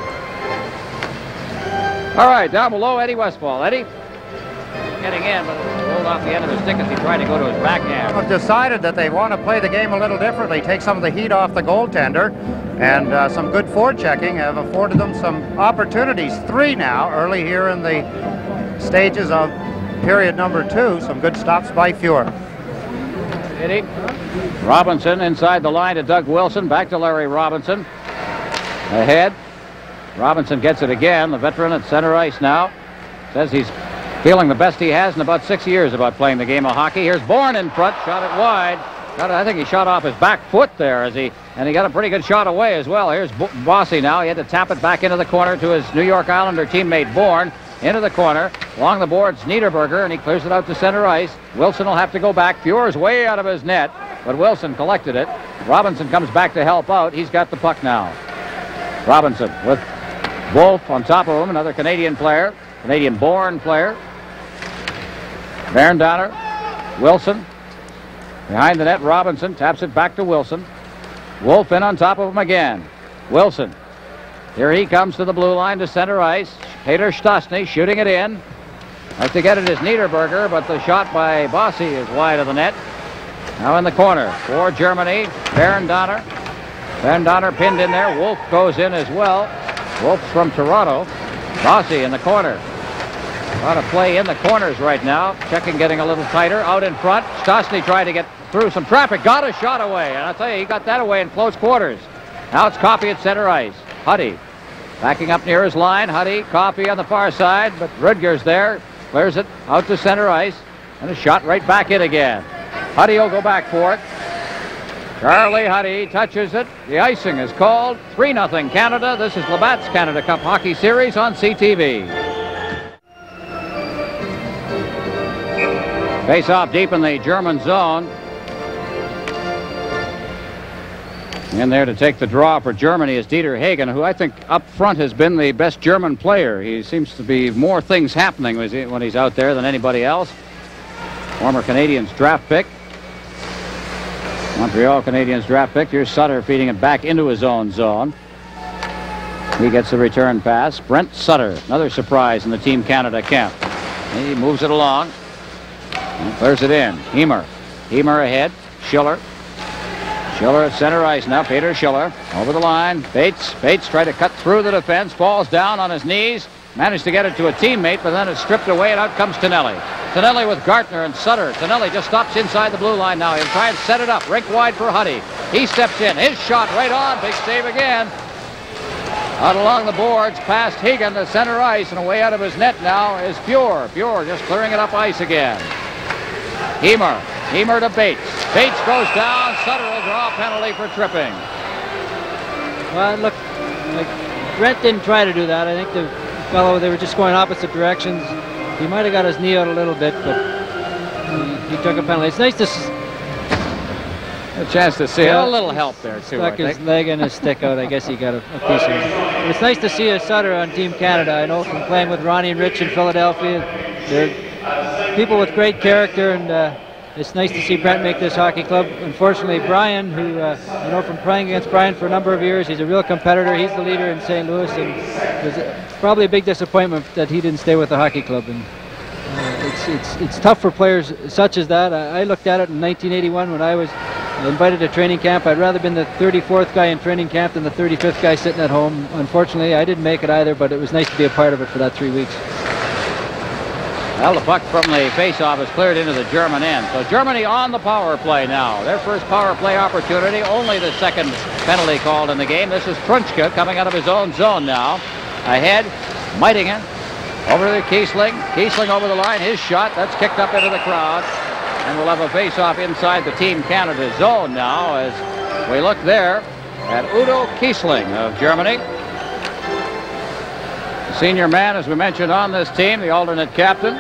A: All right, down below, Eddie Westfall. Eddie getting in, but it rolled off the end of his stick as he tried to go to his backhand.
C: Have decided that they want to play the game a little differently, take some of the heat off the goaltender, and uh, some good forechecking have afforded them some opportunities. Three now, early here in the stages of period number two. Some good stops by Fuhr.
A: Eddie. Robinson inside the line to Doug Wilson. Back to Larry Robinson. Ahead. Robinson gets it again. The veteran at center ice now. Says he's feeling the best he has in about six years about playing the game of hockey. Here's Bourne in front. Shot it wide. Got it, I think he shot off his back foot there as he, and he got a pretty good shot away as well. Here's Bossy now. He had to tap it back into the corner to his New York Islander teammate Bourne. into the corner. Along the boards, Niederberger, and he clears it out to center ice. Wilson will have to go back. Fuhr's way out of his net, but Wilson collected it. Robinson comes back to help out. He's got the puck now. Robinson with Wolf on top of him, another Canadian player, Canadian-born player. Berndonner, Wilson. Behind the net, Robinson taps it back to Wilson. Wolf in on top of him again. Wilson. Here he comes to the blue line to center ice. Peter Stastny shooting it in. Like to get it is Niederberger, but the shot by Bossy is wide of the net. Now in the corner for Germany, Berndonner. Berndonner pinned in there. Wolf goes in as well. Wolf's from Toronto. Bossy in the corner. A lot of play in the corners right now. Checking getting a little tighter. Out in front. Stastny tried to get through some traffic. Got a shot away. And I'll tell you, he got that away in close quarters. Now it's Coffey at center ice. Huddy backing up near his line. Huddy, Coffey on the far side, but Rudger's there. Clears it out to center ice. And a shot right back in again. Huddy will go back for it. Charlie Huddy touches it. The icing is called. three nothing Canada. This is Labatt's Canada Cup Hockey Series on C T V. Face off deep in the German zone. In there to take the draw for Germany is Dieter Hagen, who I think up front has been the best German player. He seems to be more things happening when he's out there than anybody else. Former Canadiens draft pick. Montreal Canadiens draft pick. Here's Sutter feeding it back into his own zone. He gets the return pass. Brent Sutter, another surprise in the Team Canada camp. He moves it along and clears it in. Heimer. Heimer ahead. Schiller. Schiller at center ice now. Peter Schiller over the line. Bates. Bates tried to cut through the defense. Falls down on his knees. Managed to get it to a teammate, but then it's stripped away, and out comes Tonelli. Tonelli with Gartner and Sutter. Tonelli just stops inside the blue line now. He'll try and set it up. Rink wide for Huddy. He steps in. His shot right on. Big save again. Out along the boards, past Hagen to center ice, and away out of his net now is Fuhr. Fuhr just clearing it up ice again. Heimer. Heimer to Bates. Bates goes down. Sutter will draw a penalty for tripping.
B: Well, look, like Brent didn't try to do that. I think the fellow, they were just going opposite directions. He might have got his knee out a little bit, but he, he took a penalty. It's nice to see
A: a chance to see yeah, a little help there too.
B: Stuck his leg and his stick out. I guess he got a, a piece of it. It's nice to see a Sutter on Team Canada. I know from playing with Ronnie and Rich in Philadelphia, they're people with great character, and uh, it's nice to see Brent make this hockey club. Unfortunately, Brian, who uh, you know from playing against Brian for a number of years, he's a real competitor. He's the leader in Saint Louis, and it was probably a big disappointment that he didn't stay with the hockey club. And uh, it's it's it's tough for players such as that. I, I looked at it in nineteen eighty-one when I was invited to training camp. I'd rather been the thirty-fourth guy in training camp than the thirty-fifth guy sitting at home. Unfortunately, I didn't make it either, but it was nice to be a part of it for that three weeks.
A: Well, the puck from the faceoff is cleared into the German end. So Germany on the power play now. Their first power play opportunity, only the second penalty called in the game. This is Trunchka coming out of his own zone now. Ahead, Meitinger over to Kiesling. Kiesling over the line. His shot, that's kicked up into the crowd. And we'll have a faceoff inside the Team Canada zone now as we look there at Udo Kiesling of Germany. Senior man, as we mentioned, on this team, the alternate captain.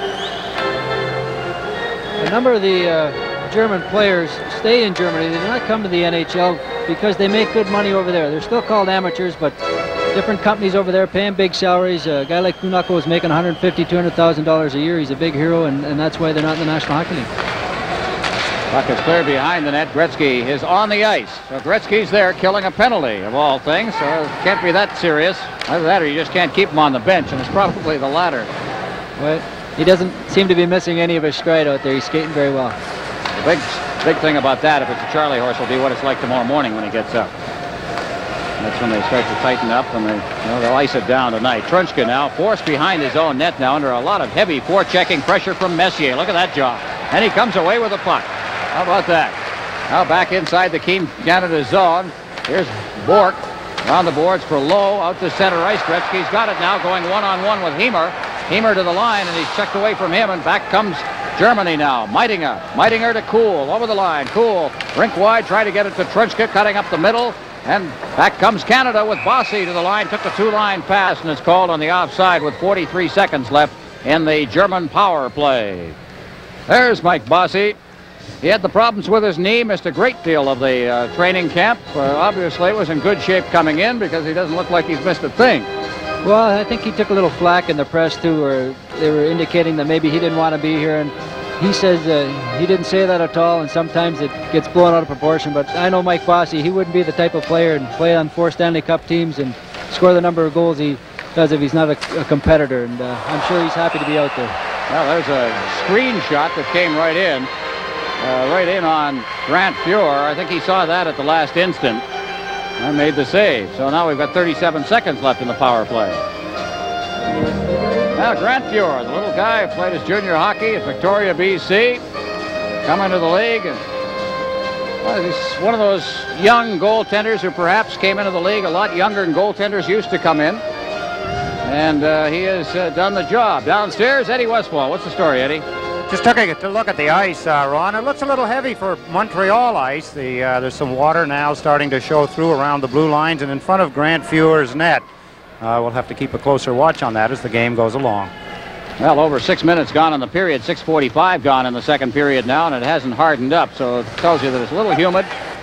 B: A number of the uh, German players stay in Germany. They do not come to the N H L because they make good money over there. They're still called amateurs, but different companies over there paying big salaries. A guy like Kunako is making one hundred fifty thousand, two hundred thousand dollars a year. He's a big hero, and, and that's why they're not in the National Hockey League.
A: Puck is cleared behind the net. Gretzky is on the ice. So Gretzky's there killing a penalty, of all things. So it can't be that serious. Either that or you just can't keep him on the bench, and it's probably the latter.
B: Well, he doesn't seem to be missing any of his stride out there. He's skating very well.
A: The big, big thing about that, if it's a Charlie horse, will be what it's like tomorrow morning when he gets up. That's when they start to tighten up, and they, you know, they'll ice it down tonight. Trunchka now forced behind his own net now under a lot of heavy forechecking pressure from Messier. Look at that job. And he comes away with the puck. How about that? Now back inside the Team Canada zone. Here's Bork around the boards for Lowe out to center ice. Gretzky's got it now, going one-on-one with Heimer. Heimer to the line, and he's checked away from him, and back comes Germany now. Meitinger. Meitinger to Kuhl over the line. Kuhl rink wide, try to get it to Trunchka, cutting up the middle. And back comes Canada with Bossy to the line. Took the two-line pass, and it's called on the offside with forty-three seconds left in the German power play. There's Mike Bossy. He had the problems with his knee, missed a great deal of the uh, training camp. Uh, obviously was in good shape coming in because he doesn't look like he's missed a thing.
B: Well, I think he took a little flack in the press, too, where they were indicating that maybe he didn't want to be here. And he says uh, he didn't say that at all, and sometimes it gets blown out of proportion. But I know Mike Bossy, he wouldn't be the type of player and play on four Stanley Cup teams and score the number of goals he does if he's not a, a competitor. And uh, I'm sure he's happy to be out there.
A: Well, there's a screenshot that came right in. Uh, right in on Grant Fuhr. I think he saw that at the last instant and made the save. So now we've got thirty-seven seconds left in the power play. Now Grant Fuhr, the little guy who played his junior hockey at Victoria, B C, coming to the league. And, well, he's one of those young goaltenders who perhaps came into the league a lot younger than goaltenders used to come in. And uh, he has uh, done the job. Downstairs, Eddie Westfall. What's the story, Eddie?
C: Just took a look at the ice, uh, Ron. It looks a little heavy for Montreal ice. The, uh, there's some water now starting to show through around the blue lines and in front of Grant Fuhr's net. Uh, we'll have to keep a closer watch on that as the game goes along.
A: Well, over six minutes gone in the period, six forty-five gone in the second period now, and it hasn't hardened up, so it tells you that it's a little humid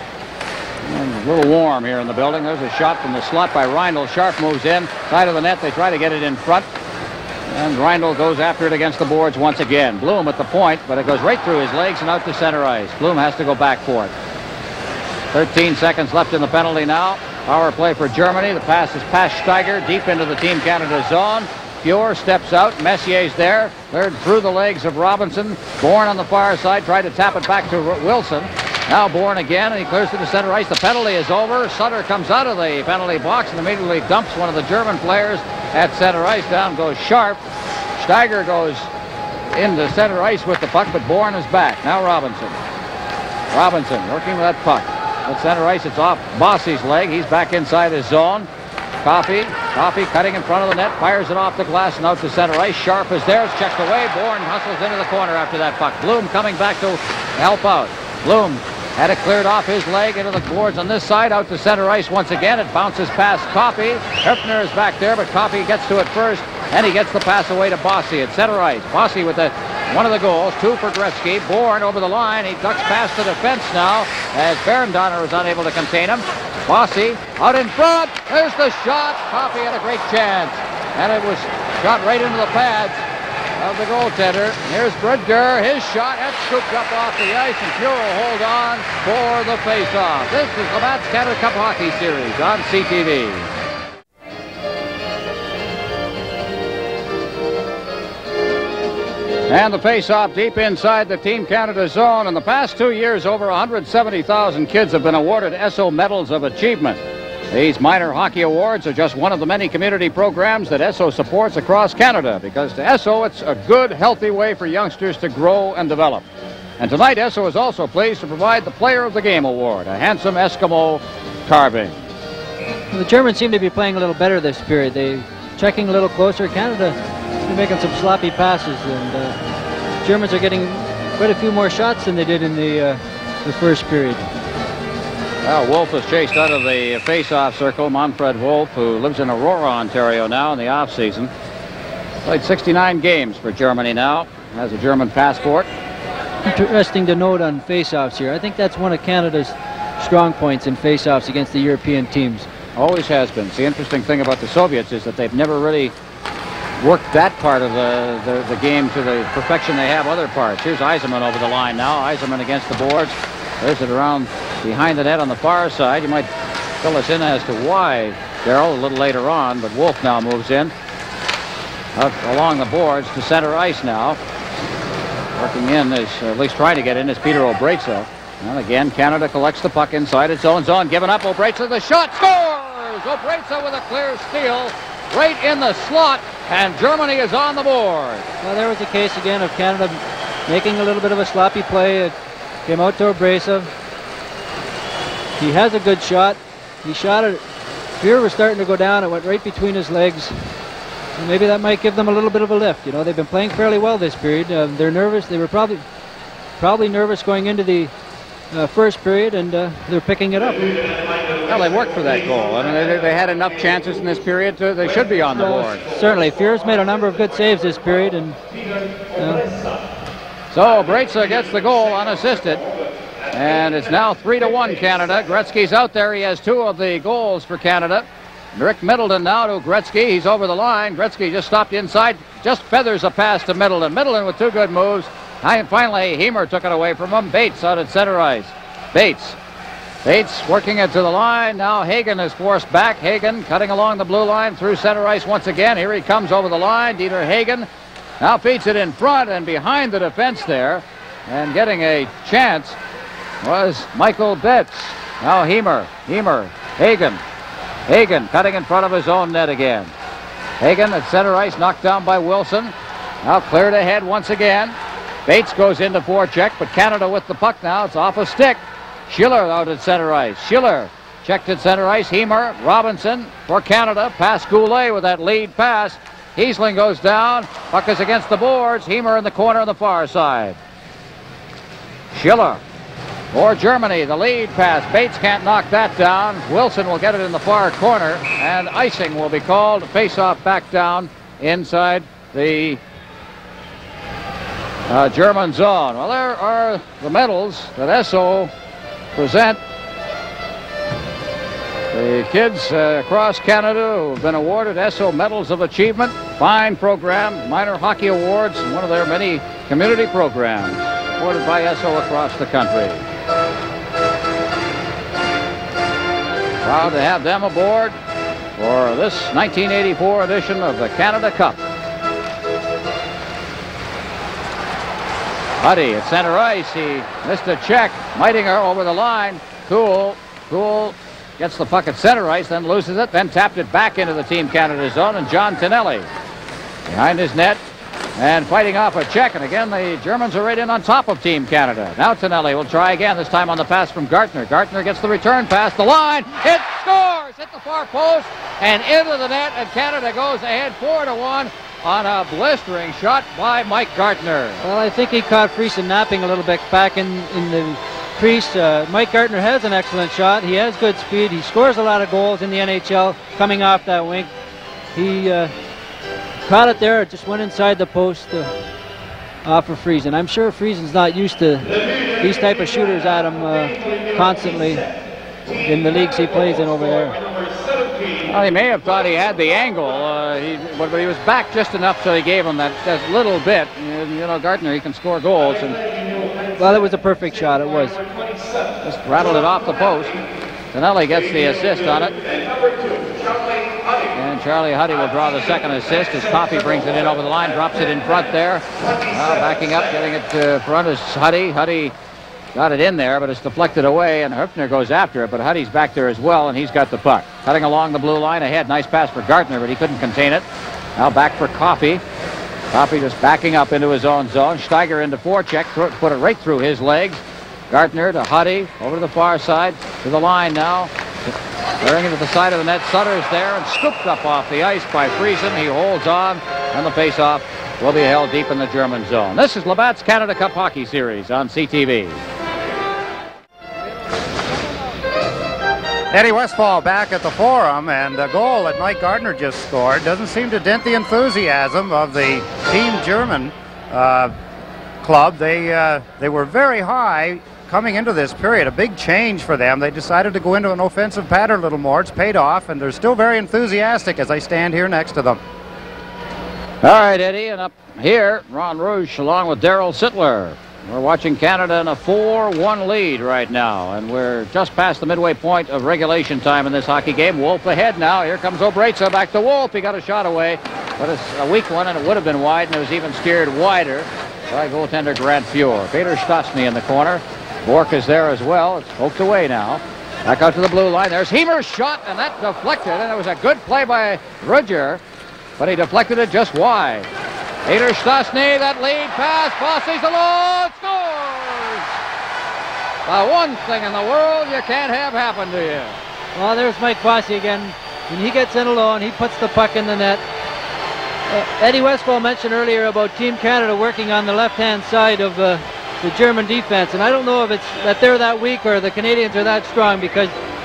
A: and a little warm here in the building. There's a shot from the slot by Reindl. Sharp moves in, side of the net. They try to get it in front. And Reindl goes after it against the boards once again. Bloom at the point, but it goes right through his legs and out to center ice. Bloom has to go back for it. thirteen seconds left in the penalty now. Power play for Germany. The pass is past Steiger, deep into the Team Canada zone. Fuhr steps out. Messier's there. Cleared through the legs of Robinson. Bourne on the far side tried to tap it back to Wilson. Now Bourne again, and he clears to the center ice. The penalty is over. Sutter comes out of the penalty box and immediately dumps one of the German players at center ice. Down goes Sharp. Steiger goes into center ice with the puck, but Bourne is back. Now Robinson. Robinson working with that puck. At center ice, it's off Bossy's leg. He's back inside his zone. Coffey. Coffey cutting in front of the net. Fires it off the glass and out to center ice. Sharp is there. It's checked away. Bourne hustles into the corner after that puck. Bloom coming back to help out. Bloom had it cleared off his leg into the boards on this side, out to center ice once again. It bounces past Coffey. Hefner is back there, but Coffey gets to it first, and he gets the pass away to Bossy at center ice. Bossy with the, one of the goals, two for Gretzky. Bourne over the line. He ducks past the defense now as Barendonner is unable to contain him. Bossy out in front. There's the shot. Coffey had a great chance, and it was shot right into the pads of the goaltender. Here's Bridger, his shot, that's scooped up off the ice, and Fuhr will hold on for the face-off. This is the Labatt's Canada Cup Hockey Series on C T V. And the face-off deep inside the Team Canada zone. In the past two years, over one hundred seventy thousand kids have been awarded Esso Medals of Achievement. These minor hockey awards are just one of the many community programs that Esso supports across Canada, because to Esso it's a good, healthy way for youngsters to grow and develop. And tonight Esso is also pleased to provide the Player of the Game Award, a handsome Eskimo carving.
B: Well, the Germans seem to be playing a little better this period. They're checking a little closer. Canada is making some sloppy passes, and uh, Germans are getting quite a few more shots than they did in the, uh, the first period.
A: Well, Wolf was chased out of the face-off circle. Manfred Wolf, who lives in Aurora, Ontario now in the off-season. Played sixty-nine games for Germany now. Has a German passport.
B: Interesting to note on face-offs here. I think that's one of Canada's strong points in face-offs against the European teams.
A: Always has been. The interesting thing about the Soviets is that they've never really worked that part of the, the, the game to the perfection they have other parts. Here's Yzerman over the line now. Yzerman against the boards. There's it around behind the net on the far side. You might fill us in as to why, Darrell, a little later on, but Wolf now moves in. Up along the boards to center ice now. Working in, is, or at least trying to get in, is Peter Obrejza. And again, Canada collects the puck inside its own zone. Given up, Obrejza, the shot, scores! Obrejza with a clear steal right in the slot, and Germany is on the board.
B: Well, there was a case again of Canada making a little bit of a sloppy play. It came out to Obrejza. He has a good shot. He shot it. Fuhr was starting to go down. It went right between his legs. And maybe that might give them a little bit of a lift. You know, they've been playing fairly well this period. Uh, they're nervous. They were probably probably nervous going into the uh, first period, and uh, they're picking it up.
A: Well, they worked for that goal. I mean, they, they had enough chances in this period to, they should be on the board.
B: Certainly. Fears made a number of good saves this period. and. Uh,
A: So Breza gets the goal unassisted. And it's now three to one Canada. Gretzky's out there. He has two of the goals for Canada. Rick Middleton now to Gretzky. He's over the line. Gretzky just stopped inside. Just feathers a pass to Middleton. Middleton with two good moves. And finally, Hemer took it away from him. Bates out at center ice. Bates. Bates working it to the line. Now Hagen is forced back. Hagen cutting along the blue line through center ice once again. Here he comes over the line. Dieter Hagen now feeds it in front and behind the defense there. And getting a chance was Michael Betts. Now Hemer. Hemer. Hagen. Hagen cutting in front of his own net again. Hagen at center ice, knocked down by Wilson. Now cleared ahead once again. Bates goes into forecheck, but Canada with the puck now. It's off a stick. Schiller out at center ice. Schiller checked at center ice. Hemer, Robinson for Canada. Pass Goulet with that lead pass. Hiesling goes down. Puck is against the boards. Hemer in the corner on the far side. Schiller for Germany. The lead pass. Bates can't knock that down. Wilson will get it in the far corner, and icing will be called. Face-off back down inside the uh, German zone. Well, there are the medals that Esso present. The kids uh, across Canada who have been awarded Esso Medals of Achievement. Fine program, minor hockey awards, and one of their many community programs awarded by Esso across the country. Proud to have them aboard for this nineteen eighty-four edition of the Canada Cup. Huddy at center ice. He missed a check. Meitinger over the line. Cool. Cool gets the puck at center ice, then loses it, then tapped it back into the Team Canada zone, and John Tonelli behind his net and fighting off a check. And again, the Germans are right in on top of Team Canada. Now Tonelli will try again, this time on the pass from Gartner. Gartner gets the return pass, the line, it scores! Hit the far post and into the net, and Canada goes ahead four to one on a blistering shot by Mike Gartner.
B: Well, I think he caught Friesen napping a little bit back in, in the crease. Uh, Mike Gartner has an excellent shot. He has good speed. He scores a lot of goals in the N H L coming off that wing. He uh, caught it there. It just went inside the post uh, off of Friesen. I'm sure Friesen's not used to these type of shooters at him uh, constantly in the leagues he plays in over there.
A: Well, he may have thought he had the angle, uh, he, but, but he was back just enough so he gave him that, that little bit. You, you know, Gartner, he can score goals. And
B: well, it was a perfect shot. It was.
A: Just rattled it off the post. Tonelli gets the assist on it. And Charlie Huddy will draw the second assist as Coffey brings it in over the line, drops it in front there. Now backing up, getting it to front is Huddy. Huddy got it in there, but it's deflected away, and Höpfner goes after it, but Huddy's back there as well, and he's got the puck. Cutting along the blue line ahead. Nice pass for Gartner, but he couldn't contain it. Now back for Coffey. Coffey just backing up into his own zone. Steiger into forecheck, put it right through his legs. Gartner to Huddy, over to the far side, to the line now. Bearing into the side of the net. Sutter's there and scooped up off the ice by Friesen. He holds on, and the face-off will be held deep in the German zone. This is Labatt's Canada Cup Hockey Series on C T V.
C: Eddie Westfall back at the Forum, and the goal that Mike Gartner just scored doesn't seem to dent the enthusiasm of the Team German uh, club. They, uh, they were very high coming into this period, a big change for them. They decided to go into an offensive pattern a little more. It's paid off, and they're still very enthusiastic as I stand here next to them.
A: All right, Eddie, and up here, Ron Rouge along with Darryl Sittler. We're watching Canada in a four one lead right now, and we're just past the midway point of regulation time in this hockey game. Wolf ahead now. Here comes Obreza back to Wolf. He got a shot away, but it's a weak one, and it would have been wide, and it was even steered wider by goaltender Grant Fuhr. Peter Stastny in the corner. Bork is there as well. It's poked away now. Back out to the blue line. There's Hemer's shot, and that deflected, and it was a good play by Rudger, but he deflected it just wide. Peter Stastny, that lead pass, Fosse's alone, scores! The one thing in the world you can't have happen to you.
B: Well, there's Mike Fosse again. When he gets in alone, he puts the puck in the net. Uh, Eddie Westfall mentioned earlier about Team Canada working on the left-hand side of uh, the German defense, and I don't know if it's that they're that weak or the Canadians are that strong, because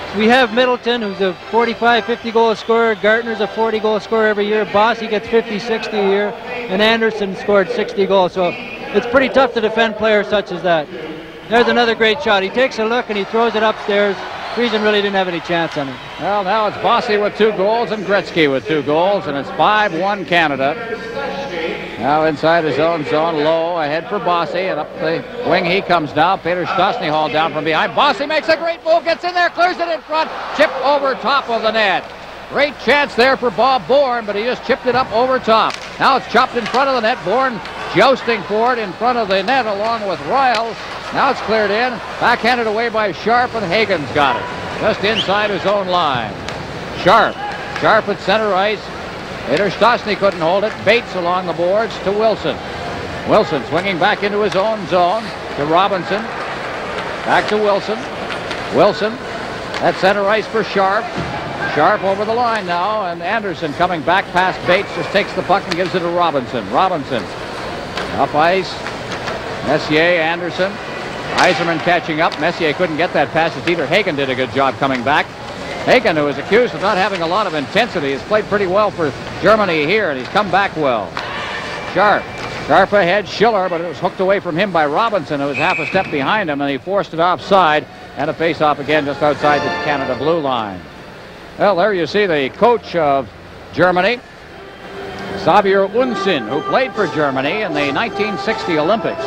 B: we have Middleton, who's a forty-five, fifty goal scorer. Gartner's a forty goal scorer every year. Bossy gets fifty, sixty a year. And Anderson scored sixty goals. So it's pretty tough to defend players such as that. There's another great shot. He takes a look and he throws it upstairs. Friesen really didn't have any chance on it.
A: Well, now it's Bossy with two goals and Gretzky with two goals, and it's five one Canada. Now inside his own zone, low, ahead for Bossy, and up the wing he comes now. Peter Stastny hauled down from behind. Bossy makes a great move, gets in there, clears it in front, chip over top of the net. Great chance there for Bob Bourne, but he just chipped it up over top. Now it's chopped in front of the net. Bourne jousting for it in front of the net along with Riles. Now it's cleared in, backhanded away by Sharp, and Hagen's got it. Just inside his own line. Sharp, Sharp at center ice. Peter Stastny couldn't hold it. Bates along the boards to Wilson. Wilson swinging back into his own zone to Robinson. Back to Wilson. Wilson at center ice for Sharp. Sharp over the line now, and Anderson coming back past Bates just takes the puck and gives it to Robinson. Robinson up ice. Messier, Anderson. Yzerman catching up. Messier couldn't get that pass. Dieter Hagen did a good job coming back. Hagen, who is accused of not having a lot of intensity, has played pretty well for Germany here, and he's come back well. Sharp. Sharp ahead. Schiller, but it was hooked away from him by Robinson, who was half a step behind him, and he forced it offside, and a face-off again just outside the Canada blue line. Well, there you see the coach of Germany, Xavier Unsin, who played for Germany in the nineteen sixty Olympics.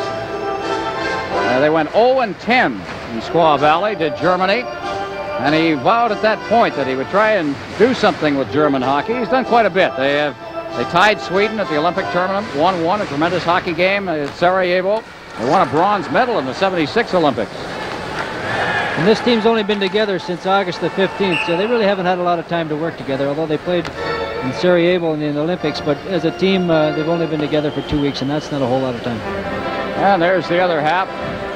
A: Uh, they went oh and ten in Squaw Valley, did Germany, and he vowed at that point that he would try and do something with German hockey. He's done quite a bit. They have they tied Sweden at the Olympic tournament, one one, a tremendous hockey game at Sarajevo. They won a bronze medal in the seventy-six Olympics.
B: And this team's only been together since August the fifteenth, so they really haven't had a lot of time to work together, although they played in Sarajevo in the Olympics. But as a team, uh, they've only been together for two weeks, and that's not a whole lot of time.
A: And there's the other half.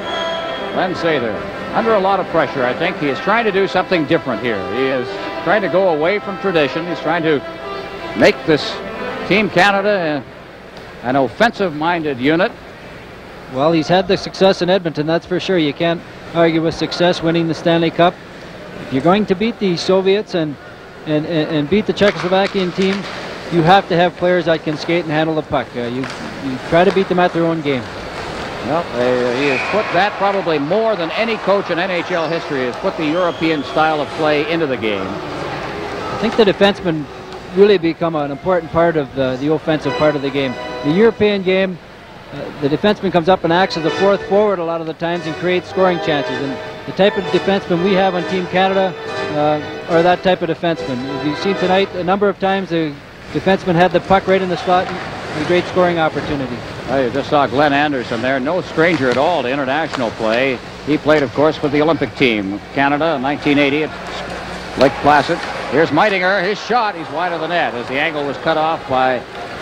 A: Len Sather, under a lot of pressure, I think. He is trying to do something different here. He is trying to go away from tradition. He's trying to make this Team Canada an offensive-minded unit.
B: Well, he's had the success in Edmonton, that's for sure. You can't argue with success winning the Stanley Cup. If you're going to beat the Soviets and, and, and beat the Czechoslovakian team, you have to have players that can skate and handle the puck. Uh, you, you try to beat them at their own game.
A: Well, uh, he has put that probably more than any coach in N H L history has put the European style of play into the game.
B: I think the defensemen really become an important part of the, the offensive part of the game. The European game, uh, the defenseman comes up and acts as a fourth forward a lot of the times and creates scoring chances. And the type of defenseman we have on Team Canada uh, are that type of defenseman. As you've seen tonight, a number of times the defenseman had the puck right in the slot and a great scoring opportunity.
A: Well, you just saw Glenn Anderson there, no stranger at all to international play. He played, of course, with the Olympic team of Canada in nineteen eighty at Lake Placid. Here's Meitinger, his shot, he's wide of the net as the angle was cut off by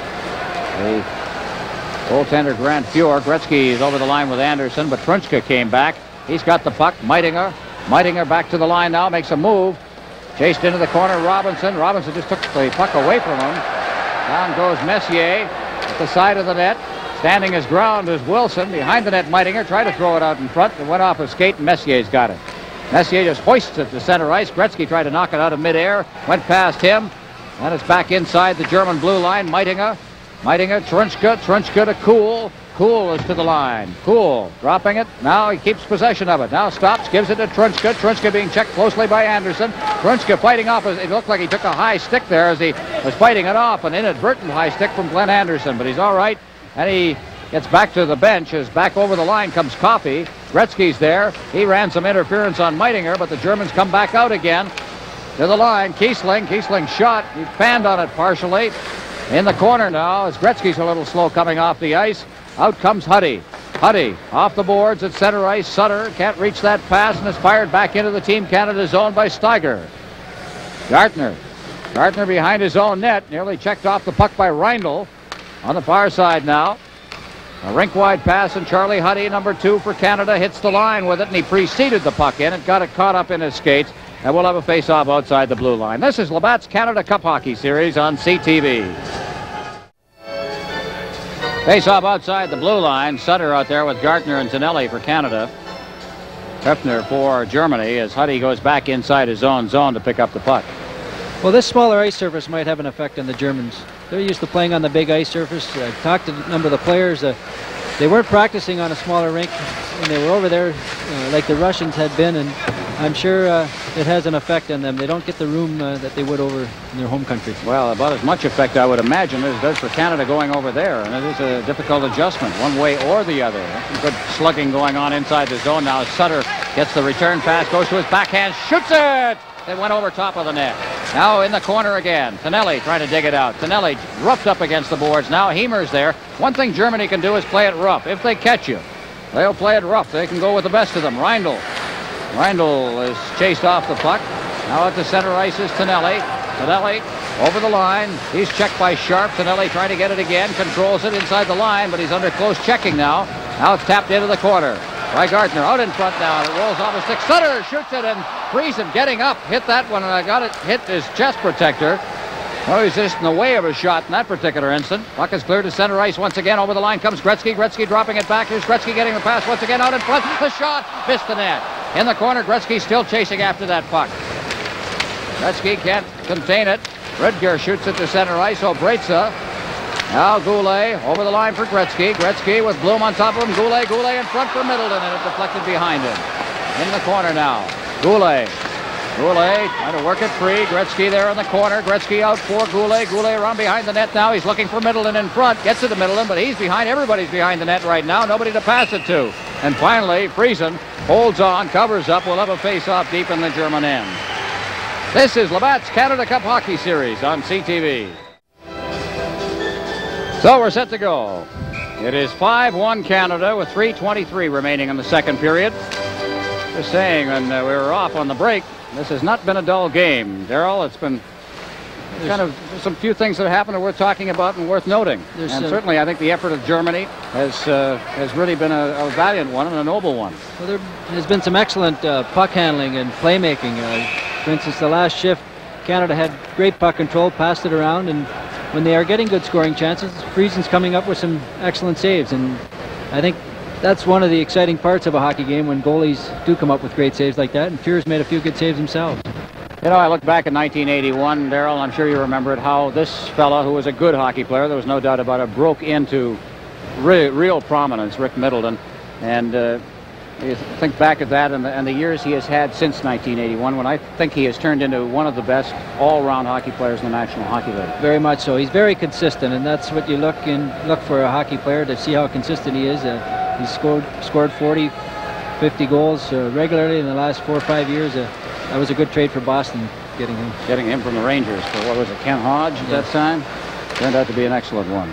A: the goaltender Grant Fuhr. Gretzky is over the line with Anderson, but Trunchka came back. He's got the puck. Meitinger, Meitinger back to the line now, makes a move. Chased into the corner, Robinson. Robinson just took the puck away from him. Down goes Messier at the side of the net. Standing his ground is Wilson. Behind the net, Meitinger tried to throw it out in front. It went off his skate, and Messier's got it. Messier just hoists it to center ice. Gretzky tried to knock it out of midair. Went past him. And it's back inside the German blue line. Meitinger. Meitinger, Trunchka. Trunchka to Kuhl. Kuhl is to the line. Kuhl dropping it. Now he keeps possession of it. Now stops, gives it to Trunchka. Trunchka being checked closely by Anderson. Trunchka fighting off. It looked like he took a high stick there as he was fighting it off. An inadvertent high stick from Glenn Anderson. But he's all right. And he gets back to the bench as back over the line comes Coffey. Gretzky's there. He ran some interference on Meitinger, but the Germans come back out again to the line. Kiesling. Kiesling shot. He fanned on it partially. In the corner now as Gretzky's a little slow coming off the ice. Out comes Huddy. Huddy off the boards at center ice. Sutter can't reach that pass and is fired back into the Team Canada zone by Steiger. Gartner. Gartner behind his own net. Nearly checked off the puck by Reindl. On the far side now. A rink-wide pass, and Charlie Huddy, number two for Canada, hits the line with it, and he preceded the puck in and got it caught up in his skates. And we'll have a face-off outside the blue line. This is Labatt's Canada Cup Hockey Series on C T V. Face-off outside the blue line. Sutter out there with Gartner and Tonelli for Canada. Hefner for Germany as Huddy goes back inside his own zone to pick up the puck.
B: Well, this smaller ice surface might have an effect on the Germans. They're used to playing on the big ice surface. I've talked to a number of the players. Uh, they weren't practicing on a smaller rink, and they were over there uh, like the Russians had been, and I'm sure uh, it has an effect on them. They don't get the room uh, that they would over in their home country.
A: Well, about as much effect, I would imagine, as it does for Canada going over there, and it is a difficult adjustment, one way or the other. Good slugging going on inside the zone now. Sutter gets the return pass, goes to his backhand, shoots it! It went over top of the net. Now in the corner again. Tonelli trying to dig it out. Tonelli roughed up against the boards. Now Hemer's there. One thing Germany can do is play it rough. If they catch you, they'll play it rough. They can go with the best of them. Reindl. Reindl is chased off the puck. Now at the center ice is Tonelli. Tonelli over the line. He's checked by Sharp. Tonelli trying to get it again. Controls it inside the line, but he's under close checking now. Now it's tapped into the corner by Gardner. Out in front now. It rolls off a stick. Sutter shoots it, and Friesen getting up. Hit that one, and I got it. Hit his chest protector. Oh, he's just in the way of a shot in that particular instant. Puck is cleared to center ice once again. Over the line comes Gretzky. Gretzky dropping it back. Here's Gretzky getting the pass once again out in front. The shot missed the net. In the corner, Gretzky still chasing after that puck. Gretzky can't contain it. Rudger shoots it to center ice. Obreitza. Now Goulet over the line for Gretzky. Gretzky with Bloom on top of him. Goulet, Goulet in front for Middleton, and it deflected behind him. In the corner now. Goulet. Goulet trying to work it free. Gretzky there in the corner. Gretzky out for Goulet. Goulet around behind the net now. He's looking for Middleton in front. Gets it to Middleton, but he's behind. Everybody's behind the net right now. Nobody to pass it to. And finally, Friesen holds on, covers up. We'll have a face-off deep in the German end. This is Labatt's Canada Cup Hockey Series on C T V. So we're set to go. It is five one Canada with three twenty-three remaining in the second period. Just saying, when uh, we were off on the break, this has not been a dull game. Darrell, it's been there's kind of some few things that happened that worth talking about and worth noting. And uh, certainly I think the effort of Germany has uh, has really been a, a valiant one and a noble one.
B: Well, there has been some excellent uh, puck handling and playmaking. Uh, for instance, the last shift, Canada had great puck control, passed it around, and when they are getting good scoring chances, Friesen's coming up with some excellent saves. And I think that's one of the exciting parts of a hockey game, when goalies do come up with great saves like that, and Fuhr's made a few good saves himself.
A: You know, I look back in nineteen eighty-one, Darrell, I'm sure you remember it, how this fella, who was a good hockey player, there was no doubt about it, broke into re real prominence, Rick Middleton. And uh, you think back at that and the, and the years he has had since nineteen eighty-one, when I think he has turned into one of the best all-round hockey players in the National Hockey League.
B: Very much so. He's very consistent, and that's what you look in look for a hockey player, to see how consistent he is. Uh, he's scored scored forty, fifty goals uh, regularly in the last four or five years. Uh, that was a good trade for Boston, getting him.
A: Getting him from the Rangers for, what was it, Ken Hodge at
B: yes.
A: that time? Turned out to be an excellent one.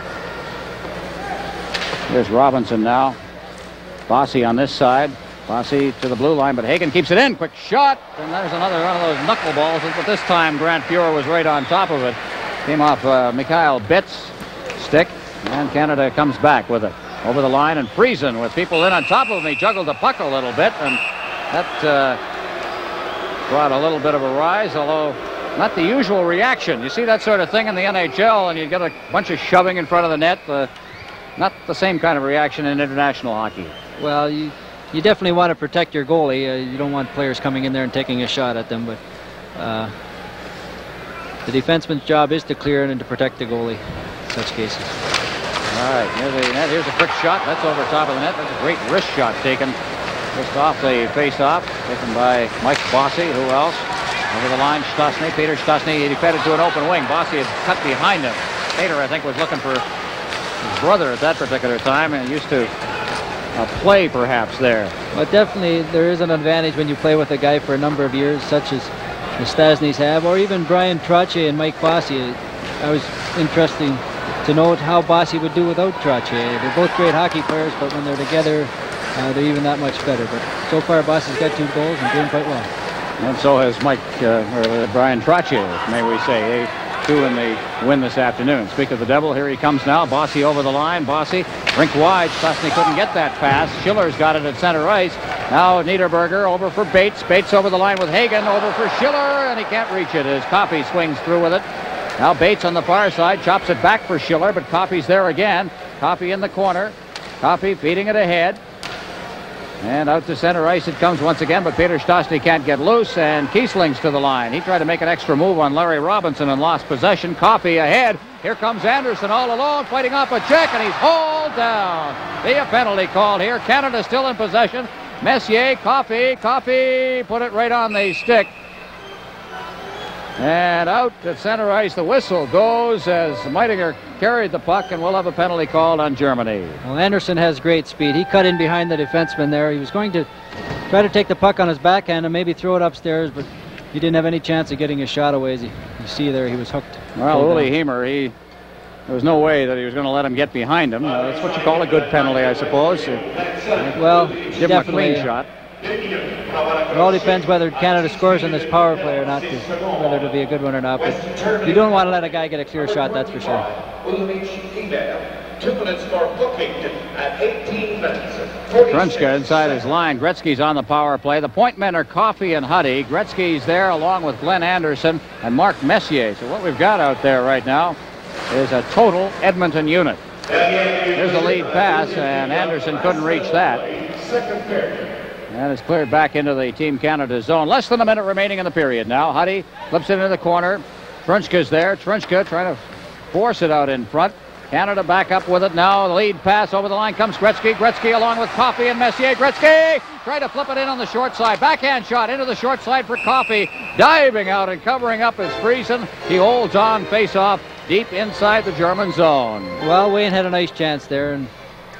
A: Here's Robinson now. Bossy on this side. Bossy to the blue line, but Hagen keeps it in. Quick shot, and there's another one of those knuckleballs, but this time Grant Fuhr was right on top of it. Came off uh, Mikhail Bitt's stick, and Canada comes back with it. Over the line, and Friesen with people in on top of him. He juggled the puck a little bit, and that uh, brought a little bit of a rise, although not the usual reaction. You see that sort of thing in the N H L, and you get a bunch of shoving in front of the net. Uh, not the same kind of reaction in international hockey.
B: Well, you... You definitely want to protect your goalie. Uh, you don't want players coming in there and taking a shot at them, but uh, the defenseman's job is to clear it and to protect the goalie in such cases.
A: All right, here's the net. Here's a quick shot. That's over top of the net. That's a great wrist shot taken just off the face-off, taken by Mike Bossy. Who else? Over the line, Stastny. Peter Stastny. He defended to an open wing. Bossy had cut behind him. Peter, I think, was looking for his brother at that particular time, and used to a play perhaps there.
B: But definitely there is an advantage when you play with a guy for a number of years, such as the Stasnys have, or even Brian Trottier and Mike Bossy. I was interesting to note how Bossy would do without Trottier. They're both great hockey players, but when they're together, uh, they're even that much better. But so far, Bossy's got two goals and doing quite well.
A: And so has Mike, uh, or Brian Trottier, may we say. They two in the win this afternoon. Speak of the devil, here he comes now. Bossy over the line. Bossy rink wide. Stastny couldn't get that pass. Schiller's got it at center ice. Now Niederberger over for Bates. Bates over the line with Hagen. Over for Schiller, and he can't reach it as Coffey swings through with it. Now Bates on the far side chops it back for Schiller, but Coffey's there again. Coffey in the corner. Coffey feeding it ahead. And out to center ice it comes once again, but Peter Stastny can't get loose, and Kiesling's to the line. He tried to make an extra move on Larry Robinson and lost possession. Coffey ahead. Here comes Anderson all alone, fighting off a check, and he's hauled down. Be a penalty called here. Canada still in possession. Messier, Coffey, Coffey put it right on the stick. And out at center ice, the whistle goes as Meitinger carried the puck, and we'll have a penalty called on Germany.
B: Well, Anderson has great speed. He cut in behind the defenseman there. He was going to try to take the puck on his backhand and maybe throw it upstairs, but he didn't have any chance of getting a shot away. As you, you see there, he was hooked.
A: Well, Uli Heimer, he, there was no way that he was going to let him get behind him. Uh, that's what you call a good penalty, I suppose. Uh,
B: well,
A: give him a clean shot.
B: It all depends whether Canada scores on this power play or not, to, whether it'll be a good one or not. But you don't want to let a guy get a clear shot, that's for sure.
D: Two minutes for Bookington at eighteen minutes.
A: Trunchka inside his line. Gretzky's on the power play. The point men are Coffey and Huddy. Gretzky's there along with Glenn Anderson and Mark Messier. So what we've got out there right now is a total Edmonton unit. Here's the lead pass, and Anderson couldn't reach that.
D: Second period.
A: And it's cleared back into the Team Canada zone. Less than a minute remaining in the period now. Huddy flips it into the corner. Trunchka's there. Trunchka trying to force it out in front. Canada back up with it now. The lead pass over the line comes Gretzky. Gretzky along with Coffey and Messier. Gretzky trying to flip it in on the short side. Backhand shot into the short side for Coffey. Diving out and covering up is Friesen. He holds on face off deep inside the German zone.
B: Well, Wayne had a nice chance there, and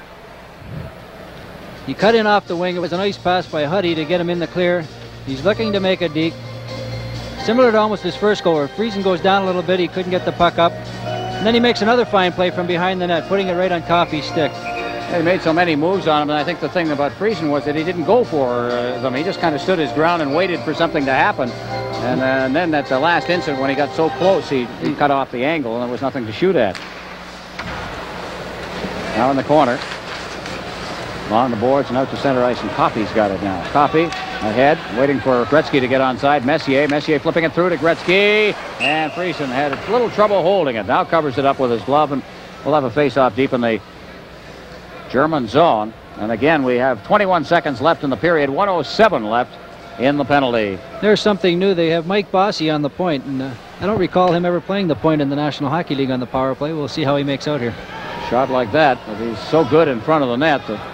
B: he cut in off the wing. It was a nice pass by Huddy to get him in the clear. He's looking to make a deke. Similar to almost his first goal, where Friesen goes down a little bit. He couldn't get the puck up. And then he makes another fine play from behind the net, putting it right on Coffey's stick.
A: Yeah, he made so many moves on him, and I think the thing about Friesen was that he didn't go for uh, them. He just kind of stood his ground and waited for something to happen. And, uh, and then at the last instant, when he got so close, he, he cut off the angle, and there was nothing to shoot at. Now in the corner. Along the boards and out to center ice, and Coffey's got it now. Coffey ahead, waiting for Gretzky to get onside. Messier, Messier flipping it through to Gretzky, and Friesen had a little trouble holding it. Now covers it up with his glove, and we'll have a face-off deep in the German zone. And again, we have twenty-one seconds left in the period, one oh seven left in the penalty.
B: There's something new. They have Mike Bossy on the point, and uh, I don't recall him ever playing the point in the National Hockey League on the power play. We'll see how he makes out here.
A: Shot like that, but he's so good in front of the net that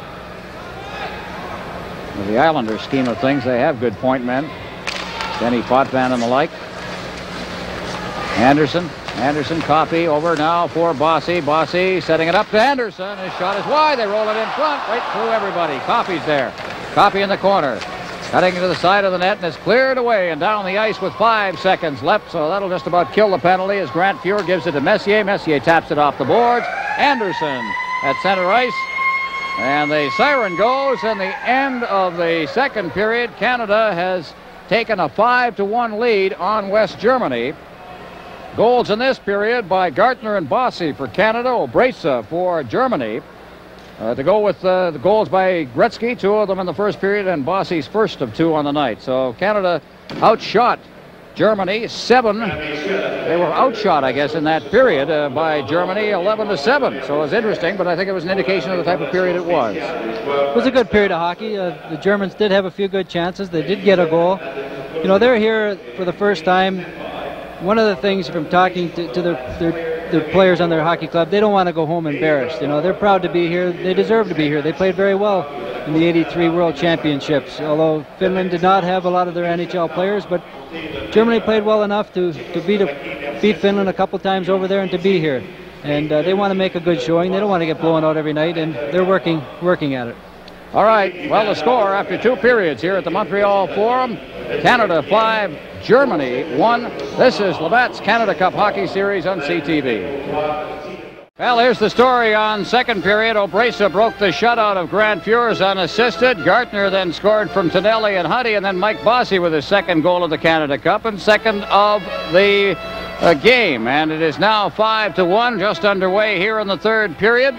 A: with the Islanders scheme of things, they have good point men. Denny Potvin and the like. Anderson, Anderson, Coffey over now for Bossy. Bossy setting it up to Anderson. His shot is wide. They roll it in front, right through everybody. Coffey's there. Coffey in the corner. Cutting to the side of the net, and it's cleared away and down the ice with five seconds left. So that'll just about kill the penalty as Grant Fuhr gives it to Messier. Messier taps it off the boards. Anderson at center ice. And the siren goes, and the end of the second period. Canada has taken a five to one lead on West Germany. Goals in this period by Gartner and Bossy for Canada, Obresa for Germany. Uh, to go with uh, the goals by Gretzky, two of them in the first period, and Bossy's first of two on the night. So Canada outshot Germany seven. They were outshot, I guess, in that period uh, by Germany eleven to seven. So it was interesting, but I think it was an indication of the type of period it was.
B: It was a good period of hockey. Uh, the Germans did have a few good chances. They did get a goal. You know, they're here for the first time. One of the things from talking to, to their, their, their players on their hockey club, they don't want to go home embarrassed. You know, they're proud to be here. They deserve to be here. They played very well in the eighty-three World Championships, although Finland did not have a lot of their N H L players, but Germany played well enough to, to beat, a, beat Finland a couple times over there and to be here. And uh, they want to make a good showing. They don't want to get blown out every night, and they're working, working at it.
A: All right, well, the score after two periods here at the Montreal Forum, Canada five, Germany one. This is Labatt's Canada Cup Hockey Series on C T V. Well, here's the story on second period. Obresa broke the shutout of Grant Fuhr's unassisted. Gartner then scored from Tonelli and Huddy, and then Mike Bossy with his second goal of the Canada Cup and second of the uh, game. And it is now five to one, just underway here in the third period.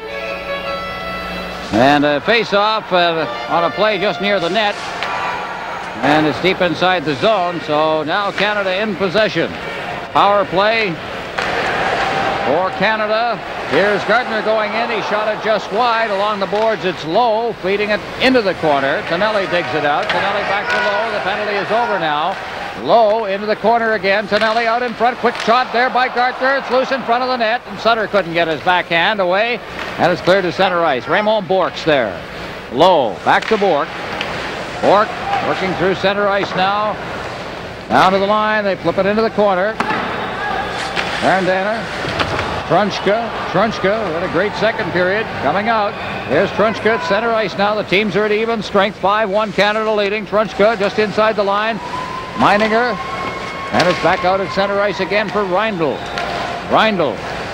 A: And a face-off uh, on a play just near the net. And it's deep inside the zone, so now Canada in possession. Power play for Canada. Here's Gardner going in. He shot it just wide. Along the boards, it's Lowe, feeding it into the corner. Tonelli digs it out. Tonelli back to Lowe. The penalty is over now. Lowe into the corner again. Tonelli out in front. Quick shot there by Gardner. It's loose in front of the net, and Sutter couldn't get his backhand away. And it's cleared to center ice. Raymond Bourque's there. Lowe back to Bourque. Bourque working through center ice now. Down to the line. They flip it into the corner. Arendana. Trunchka. Trunchka had a great second period. Coming out. There's Trunchka at center ice now. The teams are at even strength. five one Canada leading. Trunchka just inside the line. Meininger. And it's back out at center ice again for Reindl. Reindl.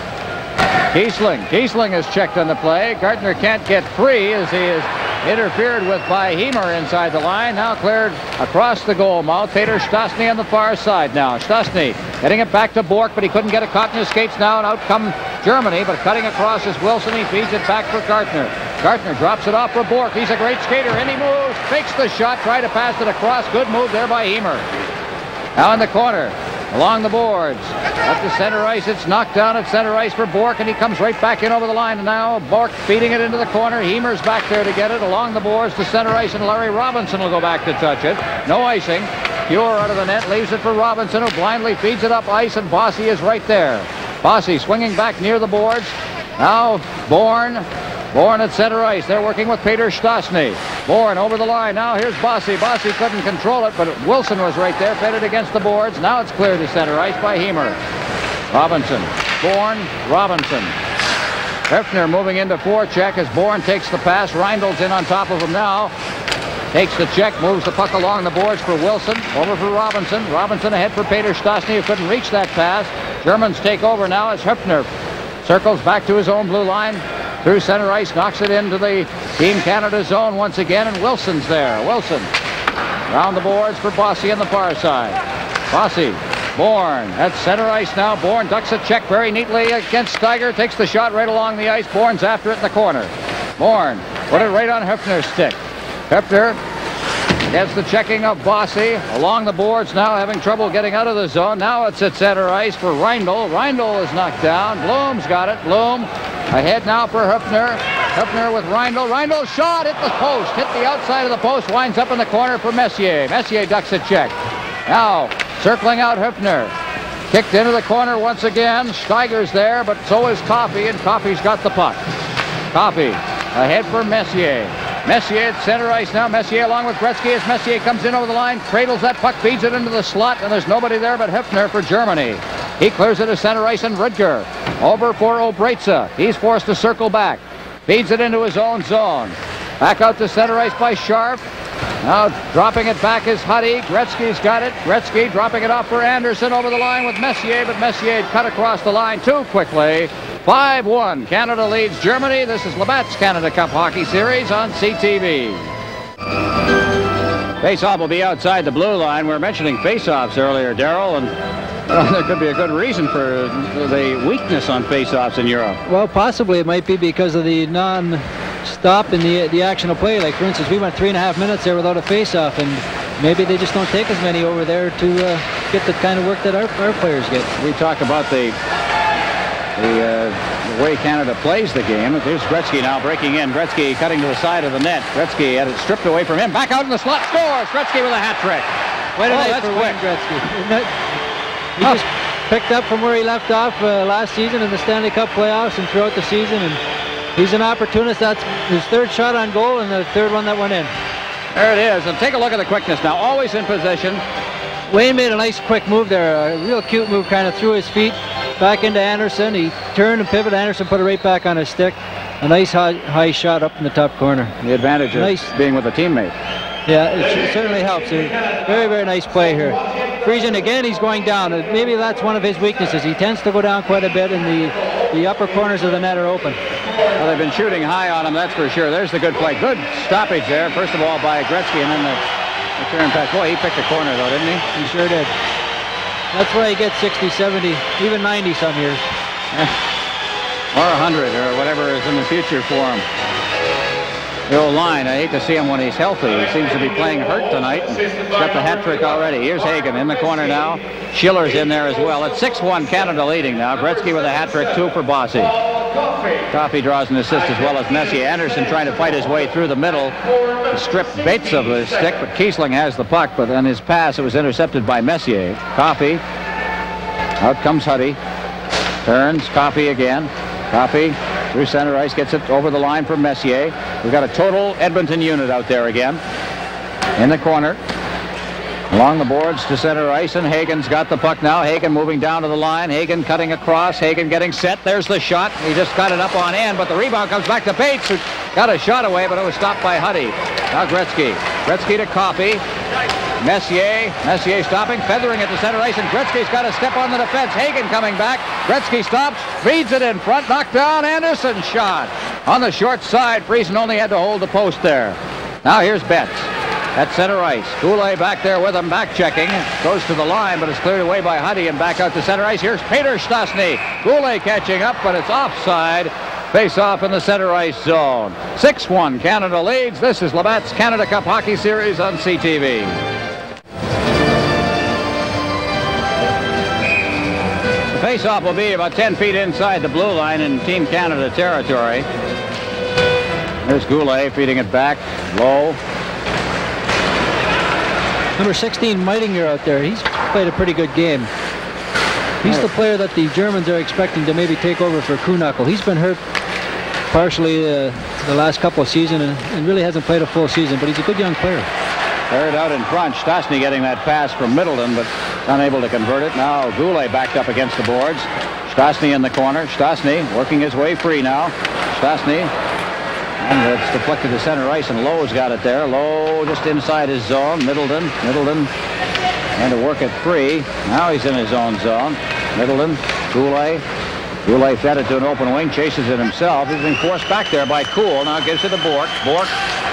A: Kiesling. Kiesling is checked on the play. Gardner can't get free as he is interfered with by Heimer inside the line. Now cleared across the goal mouth. Peter Stastny on the far side now. Stastny getting it back to Bourque, but he couldn't get it caught in his skates now, and out come Germany, but cutting across is Wilson. He feeds it back for Gardner. Gardner drops it off for Bourque. He's a great skater, and he moves, fakes the shot, try to pass it across. Good move there by Heimer. Now in the corner, along the boards, up to center ice. It's knocked down at center ice for Bourque, and he comes right back in over the line. And now Bourque feeding it into the corner. Heimer's back there to get it along the boards to center ice, and Larry Robinson will go back to touch it. No icing. Pure out of the net, leaves it for Robinson, who blindly feeds it up ice, and Bossy is right there. Bossy swinging back near the boards. Now Bourne. Bourne at center ice. They're working with Peter Stastny. Bourne over the line. Now here's Bossy. Bossy couldn't control it, but Wilson was right there, fed it against the boards. Now it's cleared to center ice by Heimer. Robinson. Bourne. Robinson. Hefner moving into forecheck as Bourne takes the pass. Reindl's in on top of him now. Takes the check, moves the puck along the boards for Wilson. Over for Robinson. Robinson ahead for Peter Stastny, who couldn't reach that pass. Germans take over now as Hefner circles back to his own blue line. Through center ice, knocks it into the Team Canada zone once again, and Wilson's there. Wilson around the boards for Bossy on the far side. Bossy, Bourne at center ice now. Bourne ducks a check very neatly against Steiger, takes the shot right along the ice. Bourne's after it in the corner. Bourne put it right on Hefner's stick. Hefner gets the checking of Bossy along the boards now, having trouble getting out of the zone. Now it's at center ice for Reindl. Reindl is knocked down. Bloom's got it. Bloom ahead now for Hefner. Hefner with Reindl. Reindl shot, hit the post, hit the outside of the post, winds up in the corner for Messier. Messier ducks a check. Now circling out Hefner. Kicked into the corner once again. Steiger's there, but so is Coffey, and Coffey's got the puck. Coffey ahead for Messier. Messier at center ice now. Messier along with Gretzky as Messier comes in over the line, cradles that puck, feeds it into the slot, and there's nobody there but Hefner for Germany. He clears it to center ice, and Rudger over for Obreitza. He's forced to circle back. Feeds it into his own zone. Back out to center ice by Sharp. Now dropping it back is Huddy. Gretzky's got it. Gretzky dropping it off for Anderson over the line with Messier, but Messier cut across the line too quickly. five one. Canada leads Germany. This is Labatt's Canada Cup Hockey Series on C T V. Faceoff will be outside the blue line. We were mentioning faceoffs earlier, Darrell, and well, there could be a good reason for the weakness on faceoffs in Europe.
B: Well, possibly it might be because of the non-stop in the the action of play. Like, for instance, we went three and a half minutes there without a faceoff, and maybe they just don't take as many over there to uh, get the kind of work that our, our players get.
A: We talk about the the, uh, the way Canada plays the game. There's Gretzky now breaking in. Gretzky cutting to the side of the net. Gretzky had it stripped away from him. Back out in the slot. Scores! Gretzky with a hat trick.
B: Wait a
A: oh,
B: minute
A: that's
B: for
A: quick.
B: Wayne Gretzky. Isn't that, he huh. just picked up from where he left off uh, last season in the Stanley Cup playoffs and throughout the season. And he's an opportunist. That's his third shot on goal and the third one that went in.
A: There it is. And take a look at the quickness now. Always in position.
B: Wayne made a nice quick move there. A real cute move, kind of threw his feet back into Anderson. He turned and pivoted. Anderson put it right back on his stick. A nice high, high shot up in the top corner.
A: The advantage of nice. being with a teammate.
B: Yeah, it certainly helps. A very, very nice play here. Friesen again, he's going down. Maybe that's one of his weaknesses. He tends to go down quite a bit, and the, the upper corners of the net are open.
A: Well, they've been shooting high on him, that's for sure. There's the good play. Good stoppage there, first of all, by Gretzky, and then the, the turn pass. Boy, he picked a corner, though, didn't he?
B: He sure did. That's why he gets sixty, seventy, even ninety some years.
A: Or one hundred, or whatever is in the future for him. The old line, I hate to see him when he's healthy. He seems to be playing hurt tonight. He's got the hat trick already. Here's Hagen in the corner now. Schiller's in there as well. It's six one Canada leading now. Gretzky with a hat trick, two for Bossy. Coffey draws an assist as well as Messier. Anderson trying to fight his way through the middle to strip Bates of the stick, but Kiesling has the puck, but on his pass it was intercepted by Messier. Coffey. Out comes Huddy. Turns. Coffey again. Coffey through center ice, gets it over the line for Messier. We've got a total Edmonton unit out there again. In the corner. Along the boards to center ice, and Hagen's got the puck now. Hagen moving down to the line. Hagen cutting across. Hagen getting set. There's the shot. He just got it up on end, but the rebound comes back to Bates, who got a shot away, but it was stopped by Huddy. Now Gretzky. Gretzky to Coffey. Messier. Messier stopping, feathering it to center ice, and Gretzky's got to step on the defense. Hagen coming back. Gretzky stops, feeds it in front, knocked down. Anderson shot on the short side. Friesen only had to hold the post there. Now here's Betts. At center ice. Goulet back there with him, back checking. Goes to the line, but it's cleared away by Huddy and back out to center ice. Here's Peter Stastny. Goulet catching up, but it's offside. Face off in the center ice zone. six one, Canada leads. This is Labatt's Canada Cup Hockey Series on C T V. The face-off will be about ten feet inside the blue line in Team Canada territory. There's Goulet feeding it back, low.
B: Number sixteen, Meitinger out there. He's played a pretty good game. He's the player that the Germans are expecting to maybe take over for Kuhnackel. He's been hurt partially uh, the last couple of seasons and, and really hasn't played a full season, but he's a good young player.
A: Third out in front. Stastny getting that pass from Middleton, but unable to convert it. Now Goulet backed up against the boards. Stastny in the corner. Stastny working his way free now. Stastny. And it's deflected to center ice, and Lowe's got it there. Lowe just inside his zone. Middleton. Middleton. And to work it free. Now he's in his own zone. Middleton. Goulet. Goulet fed it to an open wing. Chases it himself. He's being forced back there by Kuhl. Now gives it to Bourque. Bourque.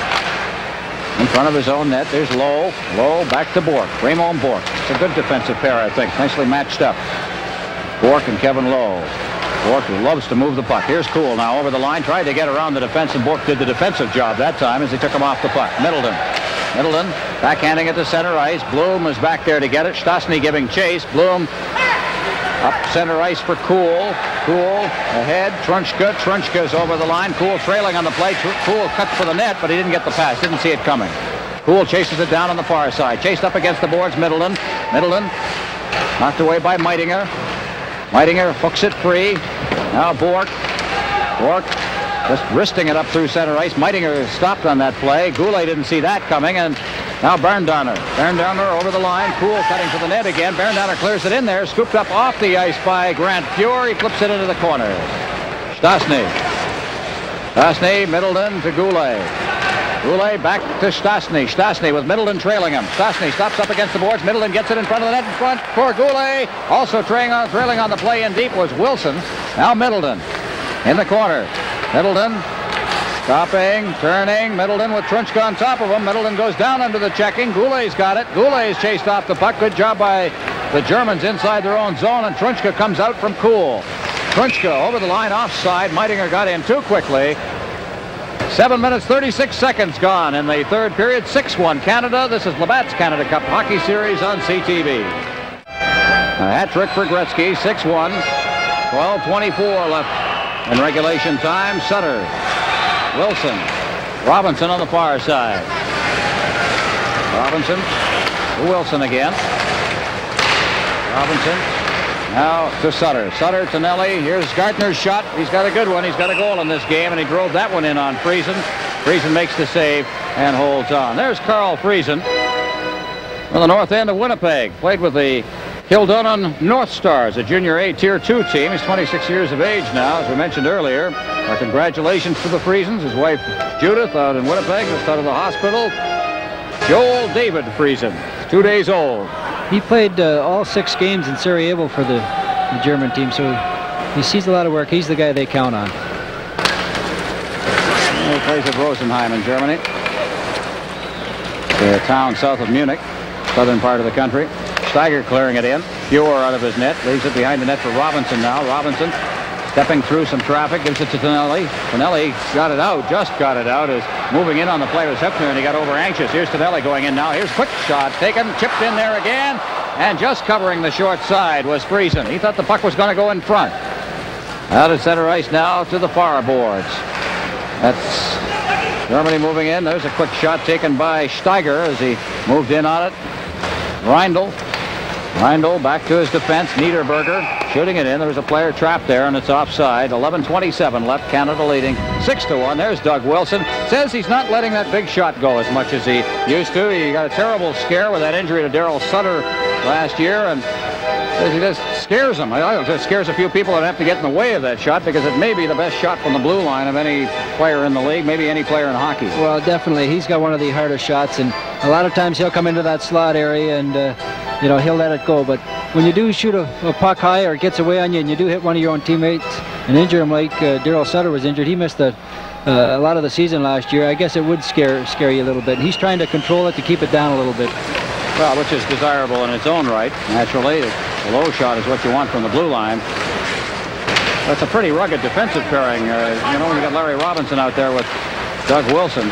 A: In front of his own net. There's Lowe. Lowe back to Bourque. Raymond Bourque. It's a good defensive pair, I think. Nicely matched up. Bourque and Kevin Lowe. Bourque loves to move the puck. Here's Kuhl now over the line. Tried to get around the defense, and Bourque did the defensive job that time as he took him off the puck. Middleton. Middleton backhanding it to center ice. Bloom is back there to get it. Stastny giving chase. Bloom up center ice for Kuhl. Kuhl ahead. Trunchka. Trunchka's over the line. Kuhl trailing on the play. Kuhl cuts for the net, but he didn't get the pass. Didn't see it coming. Kuhl chases it down on the far side. Chased up against the boards. Middleton. Middleton knocked away by Meitinger. Meitinger hooks it free. Now Bourque. Bourque just wristing it up through center ice. Meitinger stopped on that play. Goulet didn't see that coming, and now Berndarner. Berndarner over the line. Kuhl cutting for the net again. Berndarner clears it in there. Scooped up off the ice by Grant Fuhr. He flips it into the corner. Stastny. Stastny, Middleton to Goulet. Goulet back to Stastny. Stastny with Middleton trailing him. Stastny stops up against the boards. Middleton gets it in front of the net in front for Goulet. Also trailing on, trailing on the play in deep was Wilson. Now Middleton in the corner. Middleton stopping, turning. Middleton with Trunchka on top of him. Middleton goes down under the checking. Goulet's got it. Goulet's chased off the puck. Good job by the Germans inside their own zone, and Trunchka comes out from Kuhl. Trunchka over the line offside. Meitinger got in too quickly. Seven minutes, thirty-six seconds gone in the third period. six one Canada. This is Labatt's Canada Cup Hockey Series on C T V. A hat trick for Gretzky, six one. twelve twenty-four left in regulation time. Sutter, Wilson, Robinson on the far side. Robinson to Wilson again. Robinson. Now to Sutter. Sutter to Nelly. Here's Gartner's shot. He's got a good one. He's got a goal in this game, and he drove that one in on Friesen. Friesen makes the save and holds on. There's Carl Friesen from the north end of Winnipeg. Played with the Kildonan North Stars, a junior A Tier two team. He's twenty-six years of age now, as we mentioned earlier. Our congratulations to the Friesens. His wife Judith out in Winnipeg, just out of the hospital. Joel David Friesen, two days old.
B: He played uh, all six games in Sarajevo for the, the German team, so he sees a lot of work. He's the guy they count on.
A: He plays at Rosenheim in Germany. The town south of Munich, southern part of the country. Steiger clearing it in. Fuhr out of his net. Leaves it behind the net for Robinson now. Robinson stepping through some traffic. Gives it to Tonelli. Tonelli got it out. Just got it out. Is moving in on the play was Hefner, and he got over anxious. Here's Tonelli going in now. Here's quick shot taken. Chipped in there again. And just covering the short side was Friesen. He thought the puck was going to go in front. Out at center ice now to the far boards. That's Germany moving in. There's a quick shot taken by Steiger as he moved in on it. Reindl. Reindl back to his defense. Niederberger shooting it in. There was a player trapped there, and it's offside. eleven twenty-seven left. Canada leading six to one. There's Doug Wilson. Says he's not letting that big shot go as much as he used to. He got a terrible scare with that injury to Daryl Sutter last year, and he just scares him. It just scares a few people that have to get in the way of that shot, because it may be the best shot from the blue line of any player in the league, maybe any player in hockey.
B: Well, definitely. He's got one of the hardest shots, and a lot of times he'll come into that slot area and, uh, you know, he'll let it go. But when you do shoot a, a puck high or it gets away on you and you do hit one of your own teammates and injure him like uh, Daryl Sutter was injured, he missed a, uh, a lot of the season last year. I guess it would scare, scare you a little bit. He's trying to control it to keep it down a little bit.
A: Well, which is desirable in its own right, naturally. The low shot is what you want from the blue line. That's a pretty rugged defensive pairing. Uh, you know, when you got Larry Robinson out there with Doug Wilson.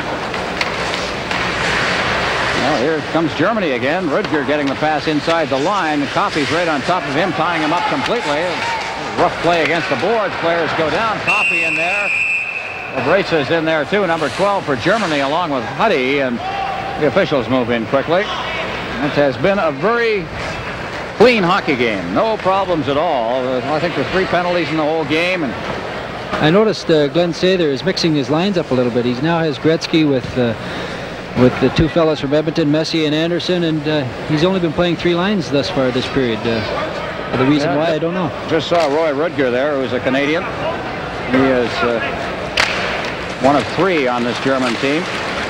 A: Well, here comes Germany again. Rudger getting the pass inside the line. Coffey's right on top of him, tying him up completely. Rough play against the boards. Players go down. Coffey in there. Abrasa's in there, too. Number twelve for Germany, along with Huddy. And the officials move in quickly. It has been a very clean hockey game. No problems at all. Uh, I think there's three penalties in the whole game. And
B: I noticed uh, Glenn Sather is mixing his lines up a little bit. He now has Gretzky with uh, with the two fellows from Edmonton, Messier and Anderson, and uh, he's only been playing three lines thus far this period. Uh, the reason
A: yeah,
B: why, I don't know.
A: Just saw Roy Rudger there, who's a Canadian. He is uh, one of three on this German team.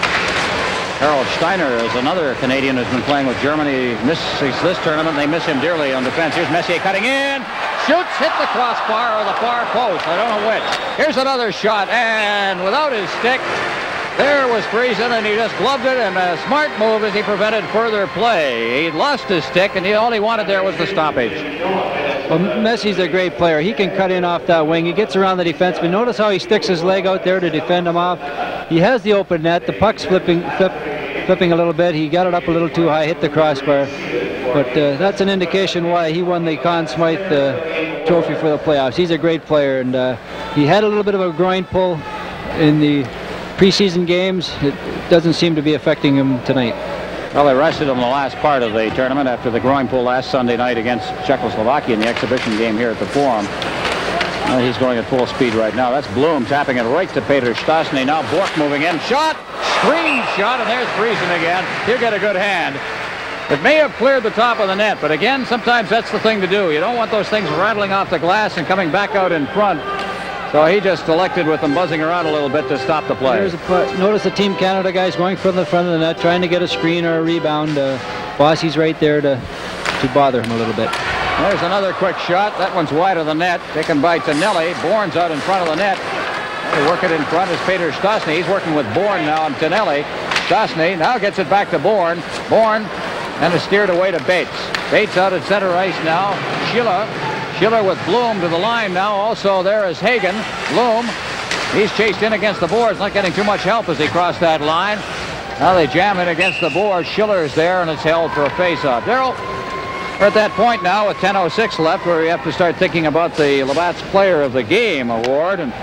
A: Harold Steiner is another Canadian who's been playing with Germany. Misses this tournament. They miss him dearly on defense. Here's Messier cutting in. Shoots, hit the crossbar or the far post. I don't know which. Here's another shot, and without his stick, there was Friesen, and he just gloved it, and a smart move as he prevented further play. He lost his stick, and he, all he wanted there was the stoppage.
B: Well, Messi's a great player. He can cut in off that wing. He gets around the defenseman. Notice how he sticks his leg out there to defend him off. He has the open net. The puck's flipping, flip, flipping a little bit. He got it up a little too high, hit the crossbar. But uh, that's an indication why he won the Conn Smythe uh, trophy for the playoffs. He's a great player, and uh, he had a little bit of a groin pull in the preseason games. It doesn't seem to be affecting him tonight.
A: Well, they rested him the last part of the tournament after the groin pull last Sunday night against Czechoslovakia in the exhibition game here at the Forum. Well, he's going at full speed right now. That's Bloom tapping it right to Peter Stastny. Now Bork moving in. Shot! Screen shot, and there's Friesen again. He'll get a good hand. It may have cleared the top of the net, but again, sometimes that's the thing to do. You don't want those things rattling off the glass and coming back out in front. So he just elected with them buzzing around a little bit to stop the play.
B: Here's a play. Notice the Team Canada guys going from the front of the net, trying to get a screen or a rebound. Uh, Bossy's right there to, to bother him a little bit.
A: There's another quick shot. That one's wide of the net, taken by Tonelli. Bourne's out in front of the net. They work it in front is Peter Stastny. He's working with Bourne now and Tonelli. Stastny now gets it back to Bourne. Bourne and is steered away to Bates. Bates out at center ice now. Schiller. Schiller with Bloom to the line now. Also there is Hagen. Bloom. He's chased in against the boards, not getting too much help as he crossed that line. Now they jam it against the board. Schiller is there, and it's held for a face-off. Darryl, we're at that point now with ten oh six left where we have to start thinking about the Labatt's Player of the Game award. And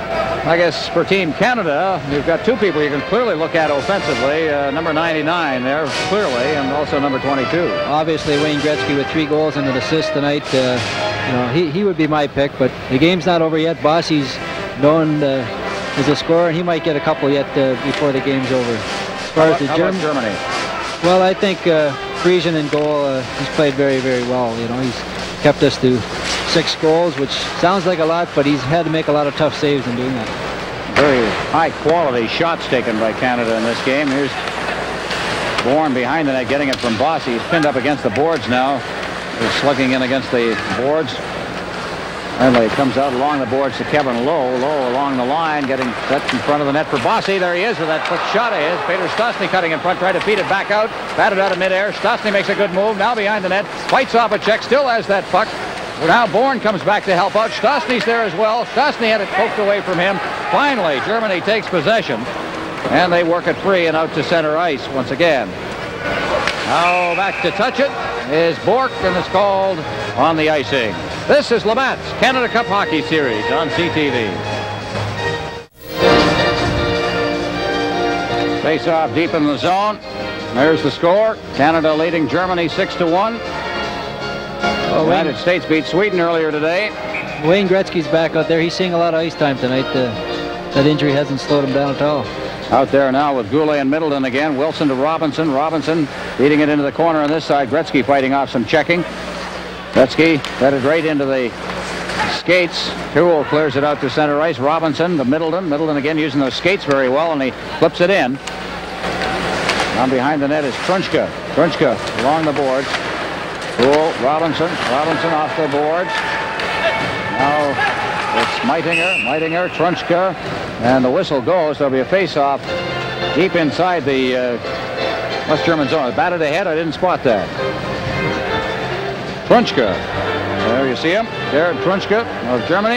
A: I guess for Team Canada, you've got two people you can clearly look at offensively. Uh, number ninety-nine there, clearly, and also number twenty-two.
B: Obviously, Wayne Gretzky with three goals and an assist tonight. Uh, you know, he, he would be my pick, but the game's not over yet. Bossy's known uh, as a scorer, and he might get a couple yet uh, before the game's over. As far
A: how
B: as the
A: how
B: Germ
A: about Germany?
B: Well, I think uh, Friesen in goal, uh, he's played very, very well. You know, he's kept us to six goals, which sounds like a lot, but he's had to make a lot of tough saves in doing that.
A: Very high-quality shots taken by Canada in this game. Here's Bourne behind the net, getting it from Bossy. He's pinned up against the boards now. He's slugging in against the boards. Finally, it comes out along the boards to Kevin Lowe. Lowe along the line, getting set in front of the net for Bossy. There he is with that quick shot of his. Peter Stastny cutting in front, trying to feed it back out. Batted out of midair. Stastny makes a good move. Now behind the net. Fights off a check. Still has that puck. Now Bourne comes back to help out. Stastny's there as well. Stastny had it poked away from him. Finally, Germany takes possession. And they work it free and out to center ice once again. Now back to touch it is Bork, and it's called on the icing. This is Labatt's Canada Cup Hockey Series on C T V. Face off deep in the zone. There's the score. Canada leading Germany six to one.
B: Oh,
A: the United States beat Sweden earlier today.
B: Wayne Gretzky's back out there. He's seeing a lot of ice time tonight. Uh, that injury hasn't slowed him down at all.
A: Out there now with Goulet and Middleton again. Wilson to Robinson. Robinson beating it into the corner on this side. Gretzky fighting off some checking. Gretzky fed it right into the skates. Toole clears it out to center ice. Robinson to Middleton. Middleton again using those skates very well, and he flips it in. Down behind the net is Trunchka. Trunchka along the boards. Toole, Robinson. Robinson off the boards. Now it's Meitinger. Meitinger, Trunchka. And the whistle goes. There'll be a face-off deep inside the uh, West German zone. Batted ahead. I didn't spot that. Trunchka. There you see him. Jared Trunchka of Germany.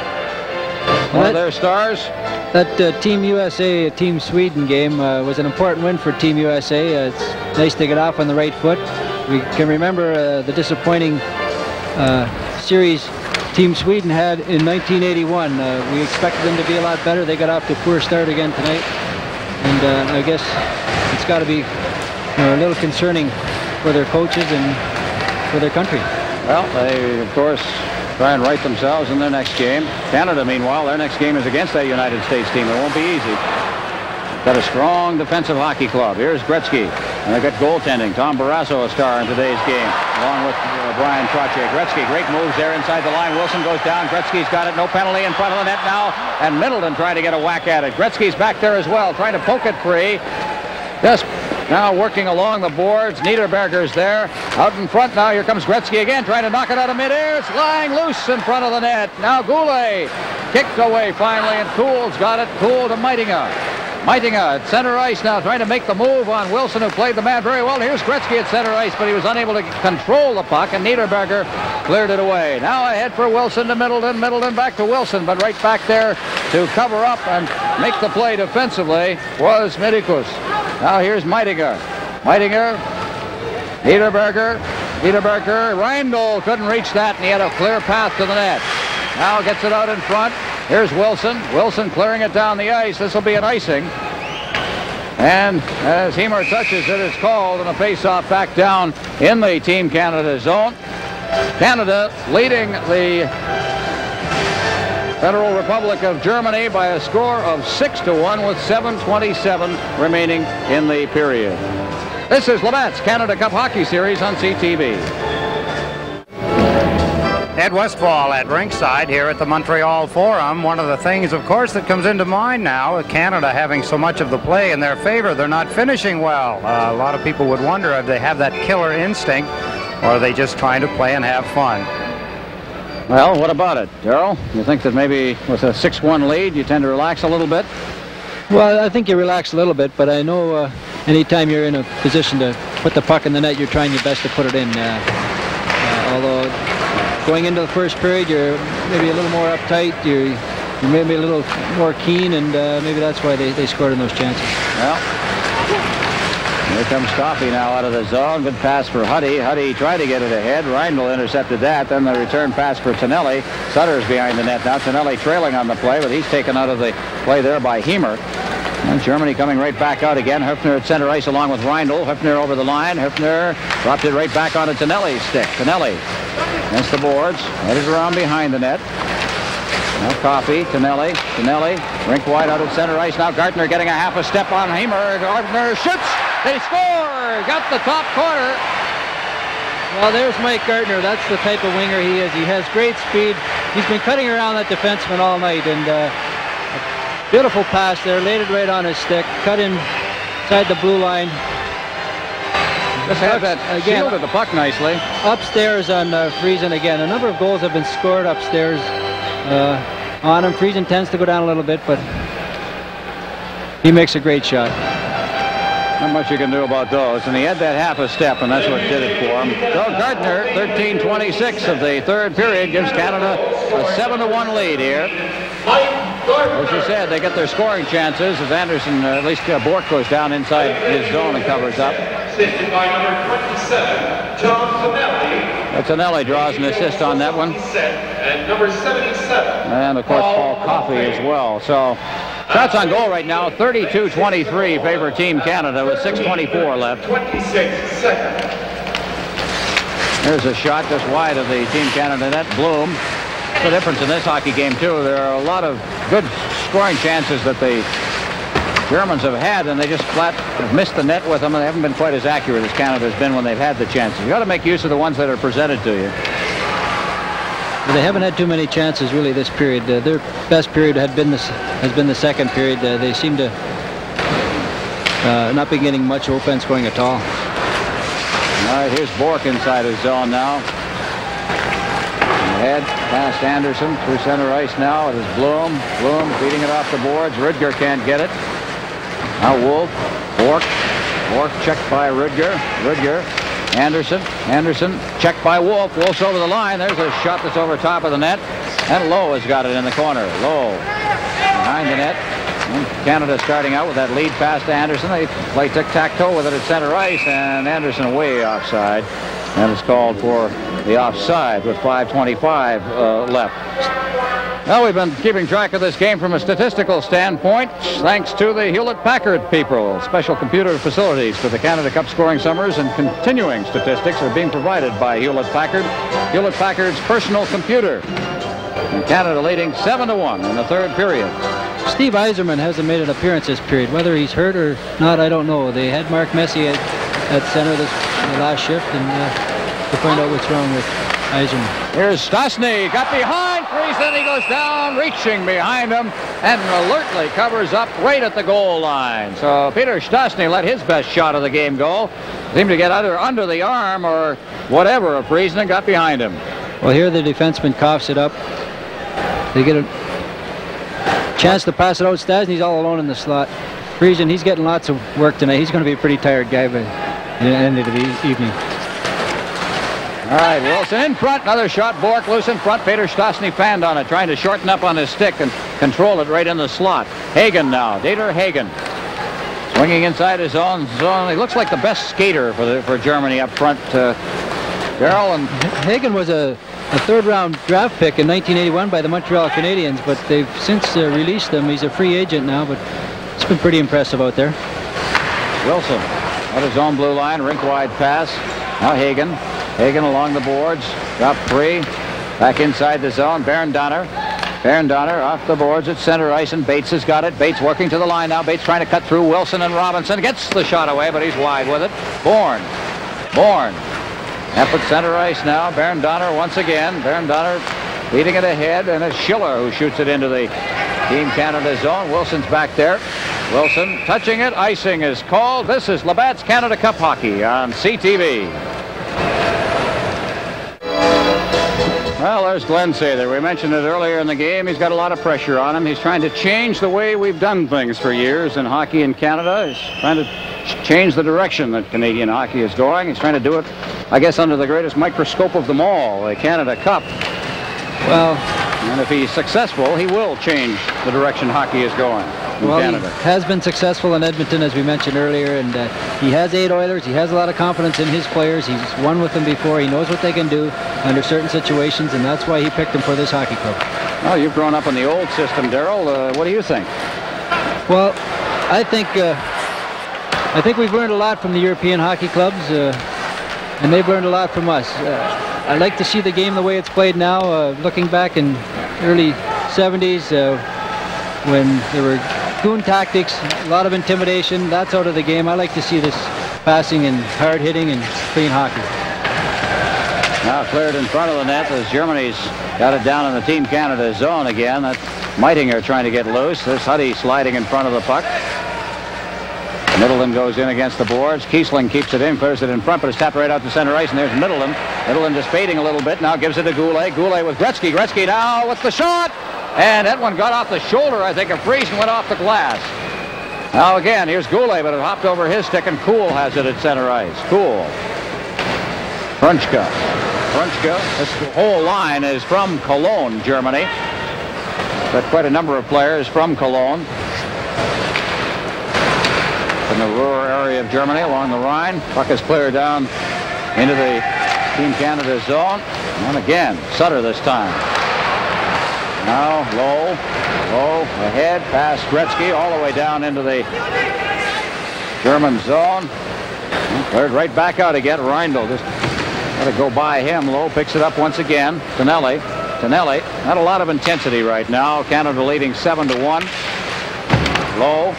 A: One of their stars.
B: That uh, Team U S A, Team Sweden game uh, was an important win for Team U S A. Uh, it's nice to get off on the right foot. We can remember uh, the disappointing uh, series Team Sweden had in nineteen eighty-one. Uh, we expected them to be a lot better. They got off to a poor start again tonight. And uh, I guess it's got to be you know, a little concerning for their coaches and for their country.
A: Well, they, of course, try and right themselves in their next game. Canada, meanwhile, their next game is against that United States team. It won't be easy. Got a strong defensive hockey club. Here's Gretzky. And they've got goaltending. Tom Barrasso, a star in today's game, along with uh, Brian Trottier. Gretzky, great moves there inside the line. Wilson goes down. Gretzky's got it. No penalty in front of the net now. And Middleton trying to get a whack at it. Gretzky's back there as well, trying to poke it free. Just now working along the boards. Niederberger's there. Out in front now. Here comes Gretzky again, trying to knock it out of midair. It's lying loose in front of the net. Now Goulet kicked away finally, and Toole's got it. Toole to Meitinger. Meitinger at center ice now, trying to make the move on Wilson, who played the man very well. Here's Gretzky at center ice, but he was unable to control the puck, and Niederberger cleared it away. Now ahead for Wilson to Middleton. Middleton back to Wilson, but right back there to cover up and make the play defensively was Midikus. Now here's Meitinger. Meitinger, Niederberger, Niederberger. Reindl couldn't reach that, and he had a clear path to the net. Now gets it out in front. Here's Wilson. Wilson clearing it down the ice. This will be an icing. And as Heimer touches it, it's called, and a face-off back down in the Team Canada zone. Canada leading the Federal Republic of Germany by a score of six to one with seven twenty-seven remaining in the period. This is Labatt's Canada Cup Hockey Series on C T V.
C: Ed Westfall at ringside here at the Montreal Forum. One of the things, of course, that comes into mind now, with Canada having so much of the play in their favor, they're not finishing well. Uh, a lot of people would wonder if they have that killer instinct, or are they just trying to play and have fun?
A: Well, what about it, Darrell? You think that maybe with a six one lead, you tend to relax a little bit?
B: Well, I think you relax a little bit, but I know uh, anytime you're in a position to put the puck in the net, you're trying your best to put it in. Uh, uh, although going into the first period, you're maybe a little more uptight, you're, you're maybe a little more keen, and uh, maybe that's why they, they scored in those chances.
A: Well, here comes Coffey now out of the zone. Good pass for Huddy. Huddy tried to get it ahead. Reindl intercepted that. Then the return pass for Tonelli. Sutter's behind the net now. Tonelli trailing on the play, but he's taken out of the play there by Heimer. And Germany coming right back out again. Höfner at center ice along with Reindl. Höfner over the line. Höfner dropped it right back onto Tonelli's stick. Tonelli against the boards. Headed around behind the net. Now Coffey, Tonelli, Tonelli, rink wide out at center ice. Now Gartner getting a half a step on Heimer. Gartner shoots. They score. Got the top corner.
B: Well, there's Mike Gartner. That's the type of winger he is. He has great speed. He's been cutting around that defenseman all night, and uh, a beautiful pass there. Laid it right on his stick. Cut inside the blue line.
A: Just had that
B: again,
A: shielded the puck nicely.
B: Upstairs on uh, Friesen again. A number of goals have been scored upstairs uh, on him. Friesen tends to go down a little bit, but he makes a great shot.
A: Not much you can do about those, and he had that half a step, and that's what did it for him. So Gartner, thirteen twenty-six of the third period, gives Canada a seven to one lead here. As you said, they get their scoring chances as Anderson, uh, at least uh, Bork goes down inside his zone and covers up.
D: assisted by number twenty-seven, John Tonelli.
A: Tonelli draws an assist on that one.
D: And number seventy-seven.
A: And, of course, Paul Coffey as well. So, shots on goal right now, thirty-two twenty-three favor Team Canada with six twenty-four left.
D: twenty-six seconds.
A: There's a shot just wide of the Team Canada net. Bloom. The difference in this hockey game, too, there are a lot of good scoring chances that the Germans have had, and they just flat have missed the net with them, and they haven't been quite as accurate as Canada's been when they've had the chances. You've got to make use of the ones that are presented to you.
B: But they haven't had too many chances, really, this period. Uh, their best period had been this, has been the second period. Uh, they seem to uh, not be getting much offense going at all.
A: All right, here's Bork inside his zone now. Ahead, past Anderson, through center ice now. It is Bloom. Bloom beating it off the boards. Rudger can't get it. Now Wolf. Bork. Bork checked by Rudger. Rudger. Anderson. Anderson checked by Wolf. Wolf's over the line. There's a shot that's over top of the net. And Lowe has got it in the corner. Lowe behind the net. And Canada starting out with that lead pass to Anderson. They play tic-tac-toe with it at center ice. And Anderson way offside. And it's called for the offside with five twenty-five uh, left. Well, we've been keeping track of this game from a statistical standpoint, thanks to the Hewlett-Packard people. Special computer facilities for the Canada Cup scoring summers and continuing statistics are being provided by Hewlett-Packard. Hewlett-Packard's personal computer. And Canada leading seven to one in the third period.
B: Steve Yzerman hasn't made an appearance this period. Whether he's hurt or not, I don't know. They had Mark Messier at, at center this the last shift, and uh, to find out what's wrong with Yzerman.
A: Here's Stastny, got behind Friesen, he goes down, reaching behind him, and alertly covers up right at the goal line. So Peter Stastny let his best shot of the game go. Seemed to get under, under the arm or whatever of Friesen and got behind him.
B: Well, here the defenseman coughs it up. They get a chance to pass it out. Stastny's all alone in the slot. Friesen, he's getting lots of work tonight. He's going to be a pretty tired guy by the end of the evening.
A: All right, Wilson in front. Another shot. Bork loose in front. Peter Stastny fanned on it, trying to shorten up on his stick and control it right in the slot. Hagen now. Dieter Hagen. Swinging inside his own zone. He looks like the best skater for the, for Germany up front. Uh, Darrell and
B: Hagen was a, a third-round draft pick in nineteen eighty-one by the Montreal Canadiens, but they've since uh, released him. He's a free agent now, but it's been pretty impressive out there.
A: Wilson on his own blue line, rink-wide pass. Now Hagen. Hagen along the boards. Drop free. Back inside the zone. Baron Donner. Baron Donner off the boards at center ice, and Bates has got it. Bates working to the line now. Bates trying to cut through Wilson and Robinson. Gets the shot away, but he's wide with it. Bourne. Bourne. Up at center ice now. Baron Donner once again. Baron Donner leading it ahead, and it's Schiller who shoots it into the Team Canada zone. Wilson's back there. Wilson touching it. Icing is called. This is Labatt's Canada Cup Hockey on C T V. Well, there's Glenn Sather. We mentioned it earlier in the game. He's got a lot of pressure on him. He's trying to change the way we've done things for years in hockey in Canada. He's trying to ch change the direction that Canadian hockey is going. He's trying to do it, I guess, under the greatest microscope of them all, the Canada Cup.
B: Well,
A: and if he's successful, he will change the direction hockey is going in
B: well,
A: Canada.
B: He has been successful in Edmonton, as we mentioned earlier, and uh, he has eight Oilers. He has a lot of confidence in his players. He's won with them before. He knows what they can do under certain situations, and that's why he picked them for this hockey club.
A: Well, you've grown up in the old system, Darrell. Uh, what do you think?
B: Well, I think uh, I think we've learned a lot from the European hockey clubs, uh, and they've learned a lot from us. Uh, I like to see the game the way it's played now. Uh, looking back in early seventies, uh, when there were goon tactics, a lot of intimidation, that's out of the game. I like to see this passing and hard hitting and clean hockey.
A: Now cleared in front of the net as Germany's got it down in the Team Canada zone again. That's Meitinger trying to get loose. There's Huddy sliding in front of the puck. Middleton goes in against the boards. Kiesling keeps it in, clears it in front, but it's tapped right out to center ice, and there's Middleton. Middleton just fading a little bit. Now gives it to Goulet. Goulet with Gretzky. Gretzky now with the shot. And that one got off the shoulder, I think, of Friesen and went off the glass. Now again, here's Goulet, but it hopped over his stick, and Kuhl has it at center ice. Kuhl. Brunchka. Brunchka. This whole line is from Cologne, Germany. Got quite a number of players from Cologne. in the Ruhr area of Germany along the Rhine. Puck is cleared down into the Team Canada zone. And again, Sutter this time. Now low, low, ahead, past Gretzky, all the way down into the German zone. Cleared right back out again. Reindl just got to go by him. Low picks it up once again. Tonelli. Tonelli. Not a lot of intensity right now. Canada leading seven to one. Low.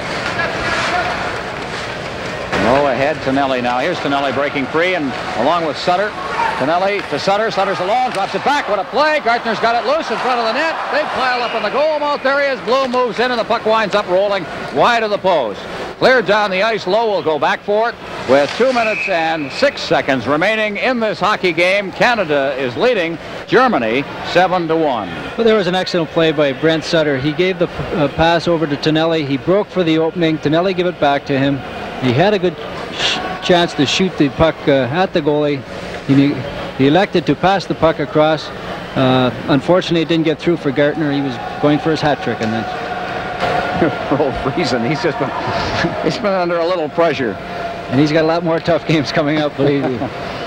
A: Low ahead. Tonelli now. Here's Tonelli breaking free and along with Sutter. Tonelli to Sutter. Sutter's alone. Drops it back. What a play. Gartner's got it loose in front of the net. They pile up in the goal mouth. There he is. Bloom moves in and the puck winds up rolling wide of the post. Cleared down the ice. Low will go back for it with two minutes and six seconds remaining in this hockey game. Canada is leading Germany seven to one.
B: Well, there was an excellent play by Brent Sutter. He gave the uh, pass over to Tonelli. He broke for the opening. Tonelli gave it back to him. He had a good sh chance to shoot the puck uh, at the goalie. He, he elected to pass the puck across. Uh, unfortunately, it didn't get through for Gartner. He was going for his hat trick, and then.
A: For old reason, he's just been, he's been under a little pressure.
B: And he's got a lot more tough games coming up, believe me.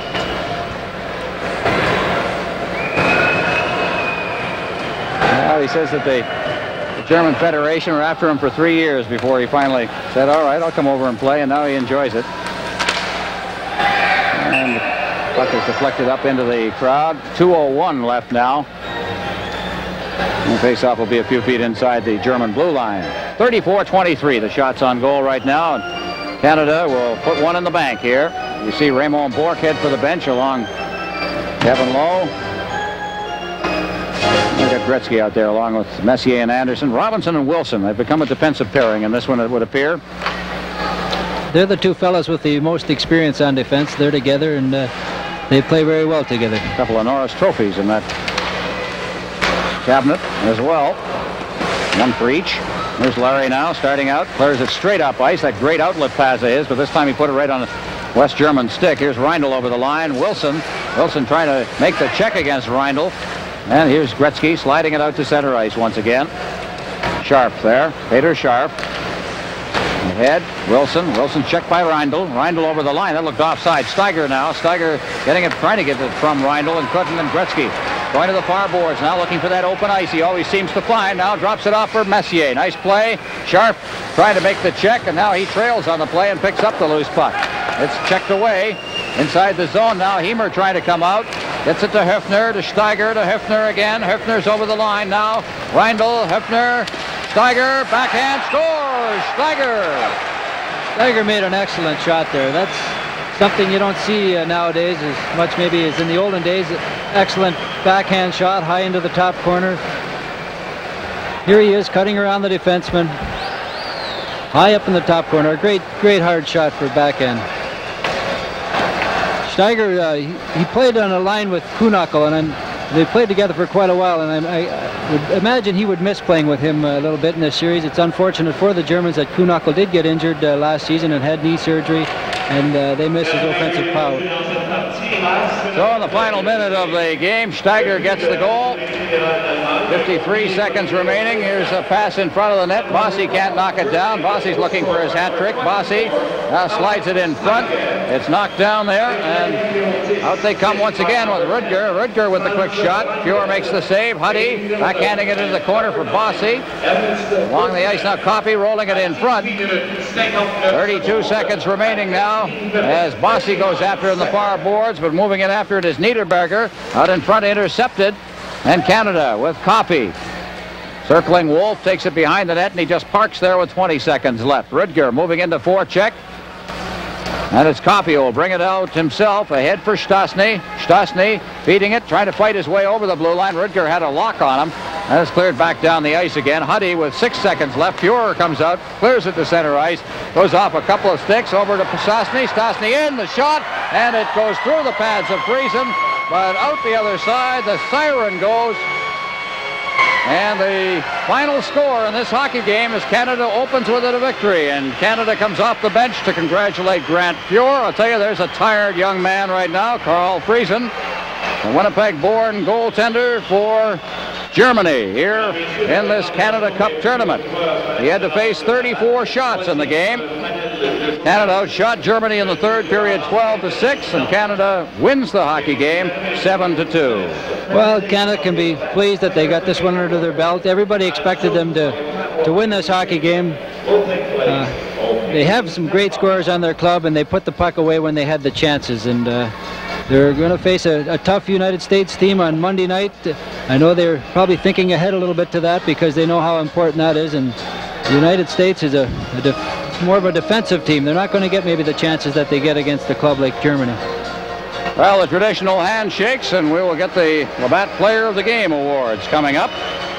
A: Well, he says that the, the German Federation were after him for three years before he finally said, all right, I'll come over and play, and now he enjoys it. And the puck is deflected up into the crowd. two oh one left now. The face-off will be a few feet inside the German blue line. thirty-four twenty-three, the shots on goal right now. And Canada will put one in the bank here. You see Raymond Bourque head for the bench along Kevin Lowe. We've got Gretzky out there along with Messier and Anderson. Robinson and Wilson, they've become a defensive pairing in this one, it would appear.
B: They're the two fellas with the most experience on defense. They're together, and uh, they play very well together.
A: A couple of Norris trophies in that cabinet as well. One for each. There's Larry now starting out. Clears it straight up ice. That great outlet pass of his, but this time he put it right on the West German stick. Here's Reindl over the line. Wilson. Wilson trying to make the check against Reindl. And here's Gretzky sliding it out to center ice once again. Sharp there. Peter Sharp. Ahead. Wilson. Wilson checked by Reindl. Reindl over the line. That looked offside. Steiger now. Steiger getting it, trying to get it from Reindl and couldn't. And Gretzky going to the far boards now, looking for that open ice. He always seems to find. Now drops it off for Messier. Nice play. Sharp trying to make the check, and now he trails on the play and picks up the loose puck. It's checked away inside the zone now. Hemer trying to come out. Gets it to Höfner, to Steiger, to Höfner again. Höfner's over the line now. Reindl, Höfner, Steiger, backhand, scores! Steiger!
B: Steiger made an excellent shot there. That's something you don't see uh, nowadays as much maybe as in the olden days. Excellent backhand shot high into the top corner. Here he is cutting around the defenseman. High up in the top corner. Great, great hard shot for backhand. Steiger, uh, he, he played on a line with Kuhnhackl, and I'm, they played together for quite a while, and I, I would imagine he would miss playing with him a little bit in this series. It's unfortunate for the Germans that Kuhnhackl did get injured uh, last season and had knee surgery, and uh, they miss his offensive power.
A: So in the final minute of the game, Steiger gets the goal. fifty-three seconds remaining. Here's a pass in front of the net. Bossy can't knock it down. Bossy's looking for his hat trick. Bossy now slides it in front. It's knocked down there, and out they come once again with Rudger. Rudger with the quick shot. Fuhr makes the save. Huddy backhanding it into the corner for Bossy. Along the ice now, Coffey rolling it in front. thirty-two seconds remaining now as Bossy goes after in the far boards, but moving in after it is Niederberger. Out in front, intercepted. And Canada with Coffey. Circling Wolf, takes it behind the net, and he just parks there with twenty seconds left. Rudger moving into forecheck. And it's Coffey who will bring it out himself. Ahead for Stastny. Stastny feeding it, trying to fight his way over the blue line. Rudger had a lock on him. And it's cleared back down the ice again. Huddy with six seconds left. Fuhrer comes out, clears it to center ice. Goes off a couple of sticks over to Stastny. Stastny in, the shot, and it goes through the pads of Friesen. But out the other side, the siren goes. And the final score in this hockey game is Canada opens with it a victory. And Canada comes off the bench to congratulate Grant Fuhr. I'll tell you, there's a tired young man right now, Carl Friesen, the Winnipeg-born goaltender for Germany here in this Canada Cup tournament. He had to face thirty-four shots in the game. Canada outshot Germany in the third period twelve to six, and Canada wins the hockey game seven to two.
B: Well, Canada can be pleased that they got this one under their belt. Everybody expected them to, to win this hockey game. Uh, they have some great scorers on their club, and they put the puck away when they had the chances. And uh, they're going to face a, a tough United States team on Monday night. I know they're probably thinking ahead a little bit to that because they know how important that is. And the United States is a, a def more of a defensive team. They're not going to get maybe the chances that they get against a club like Germany.
A: Well, the traditional handshakes, and we will get the Labatt Player of the Game awards coming up.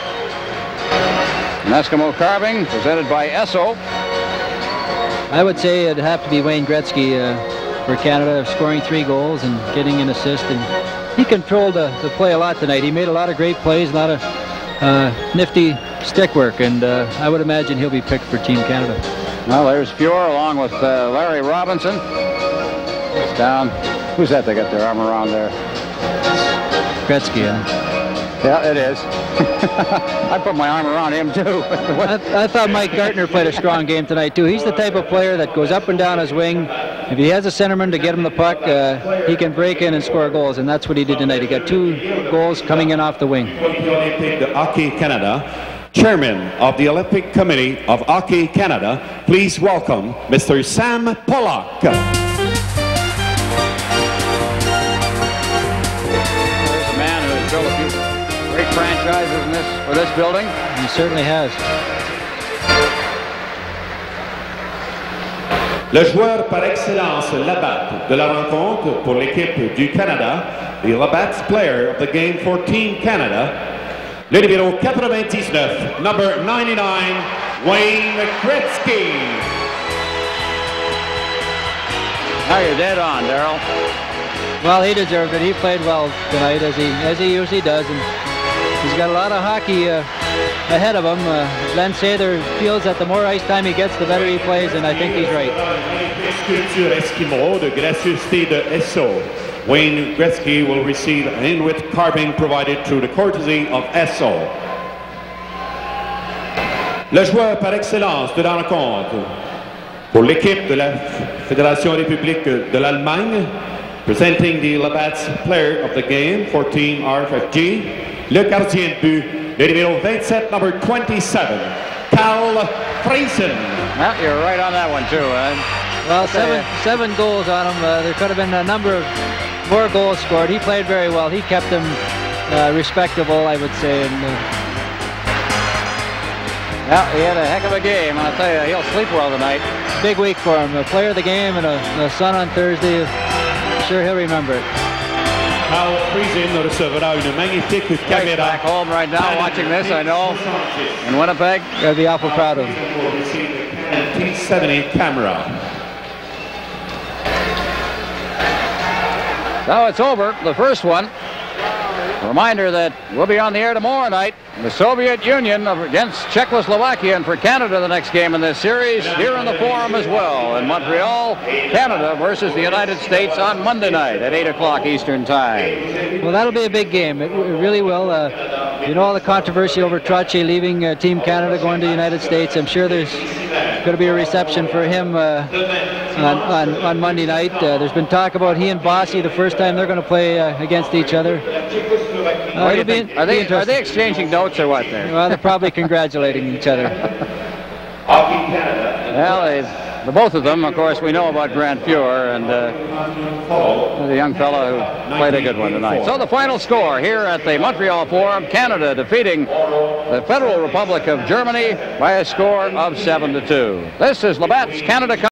A: An Eskimo carving presented by Esso.
B: I would say it'd have to be Wayne Gretzky uh, for Canada, scoring three goals and getting an assist. And he controlled the, the play a lot tonight. He made a lot of great plays, a lot of uh, nifty stick work, and uh, I would imagine he'll be picked for Team Canada.
A: Well, there's Fuhr along with uh, Larry Robinson. It's down. Who's that they got their arm around there?
B: Gretzky, huh?
A: Yeah, it is. I put my arm around him, too.
B: I, I thought Mike Gartner played a strong game tonight, too. He's the type of player that goes up and down his wing. If he has a centerman to get him the puck, uh, he can break in and score goals, and that's what he did tonight. He got two goals coming in off the wing.
E: The Hockey Canada, Chairman of the Olympic Committee of Hockey Canada, please welcome Mister Sam Pollock.
A: Great franchises in this, for this building.
B: He certainly has.
E: Le joueur par excellence Labatt de la rencontre pour l'équipe du Canada, the Labatt's Player of the Game for Team Canada, le numéro ninety-nine, number ninety-nine, Wayne Gretzky.
A: Now you're dead on, Darrell.
B: Well, he deserved it. He played well tonight, as he as he usually does, and he's got a lot of hockey uh, ahead of him. Uh, Glenn Sather feels that the more ice time he gets, the better he plays, and I think he's right.
E: Sculpture Eskimo de gracieuseté de Esso. Wayne Gretzky will receive an Inuit carving provided through the courtesy of Esso. Le joueur par excellence de la rencontre pour l'équipe de la Fédération République de l'Allemagne, presenting the Labatt's Player of the Game for Team R F F G, le gardien de but, le numéro twenty-seven, number twenty-seven, Cal Friesen.
A: Well, you're right on that one, too. Uh,
B: well, seven, seven goals on him. Uh, there could have been a number of more goals scored. He played very well. He kept them uh, respectable, I would say. And, uh,
A: yeah, he had a heck of a game. I'll tell you, he'll sleep well tonight.
B: Big week for him. A player of the game and a, a son on Thursday. Sure, he'll remember it.
E: Cal Friesen recevra une magnifique
A: He's
E: caméra.
A: back home right now watching this, I know, in Winnipeg.
B: Gotta be awful proud of him.
E: T seventy camera.
A: So it's over, the first one. A reminder that we'll be on the air tomorrow night. The Soviet Union against Czechoslovakia, and for Canada the next game in this series here in the Forum as well in Montreal. Canada versus the United States on Monday night at eight o'clock Eastern Time.
B: Well, that'll be a big game. It, it really will. Uh, you know, all the controversy over Trottier leaving uh, Team Canada, going to the United States. I'm sure there's going to be a reception for him uh, on, on, on Monday night. Uh, there's been talk about he and Bossy the first time they're going to play uh, against each other. Uh,
A: What do you think? Are they are they exchanging notes or what there?
B: Well, they're probably congratulating each other.
A: Well, they, the both of them, of course, we know about Grant Fuhr and uh, the young fellow who played a good one tonight. So the final score here at the Montreal Forum: Canada defeating the Federal Republic of Germany by a score of seven to two. This is Labatt's Canada.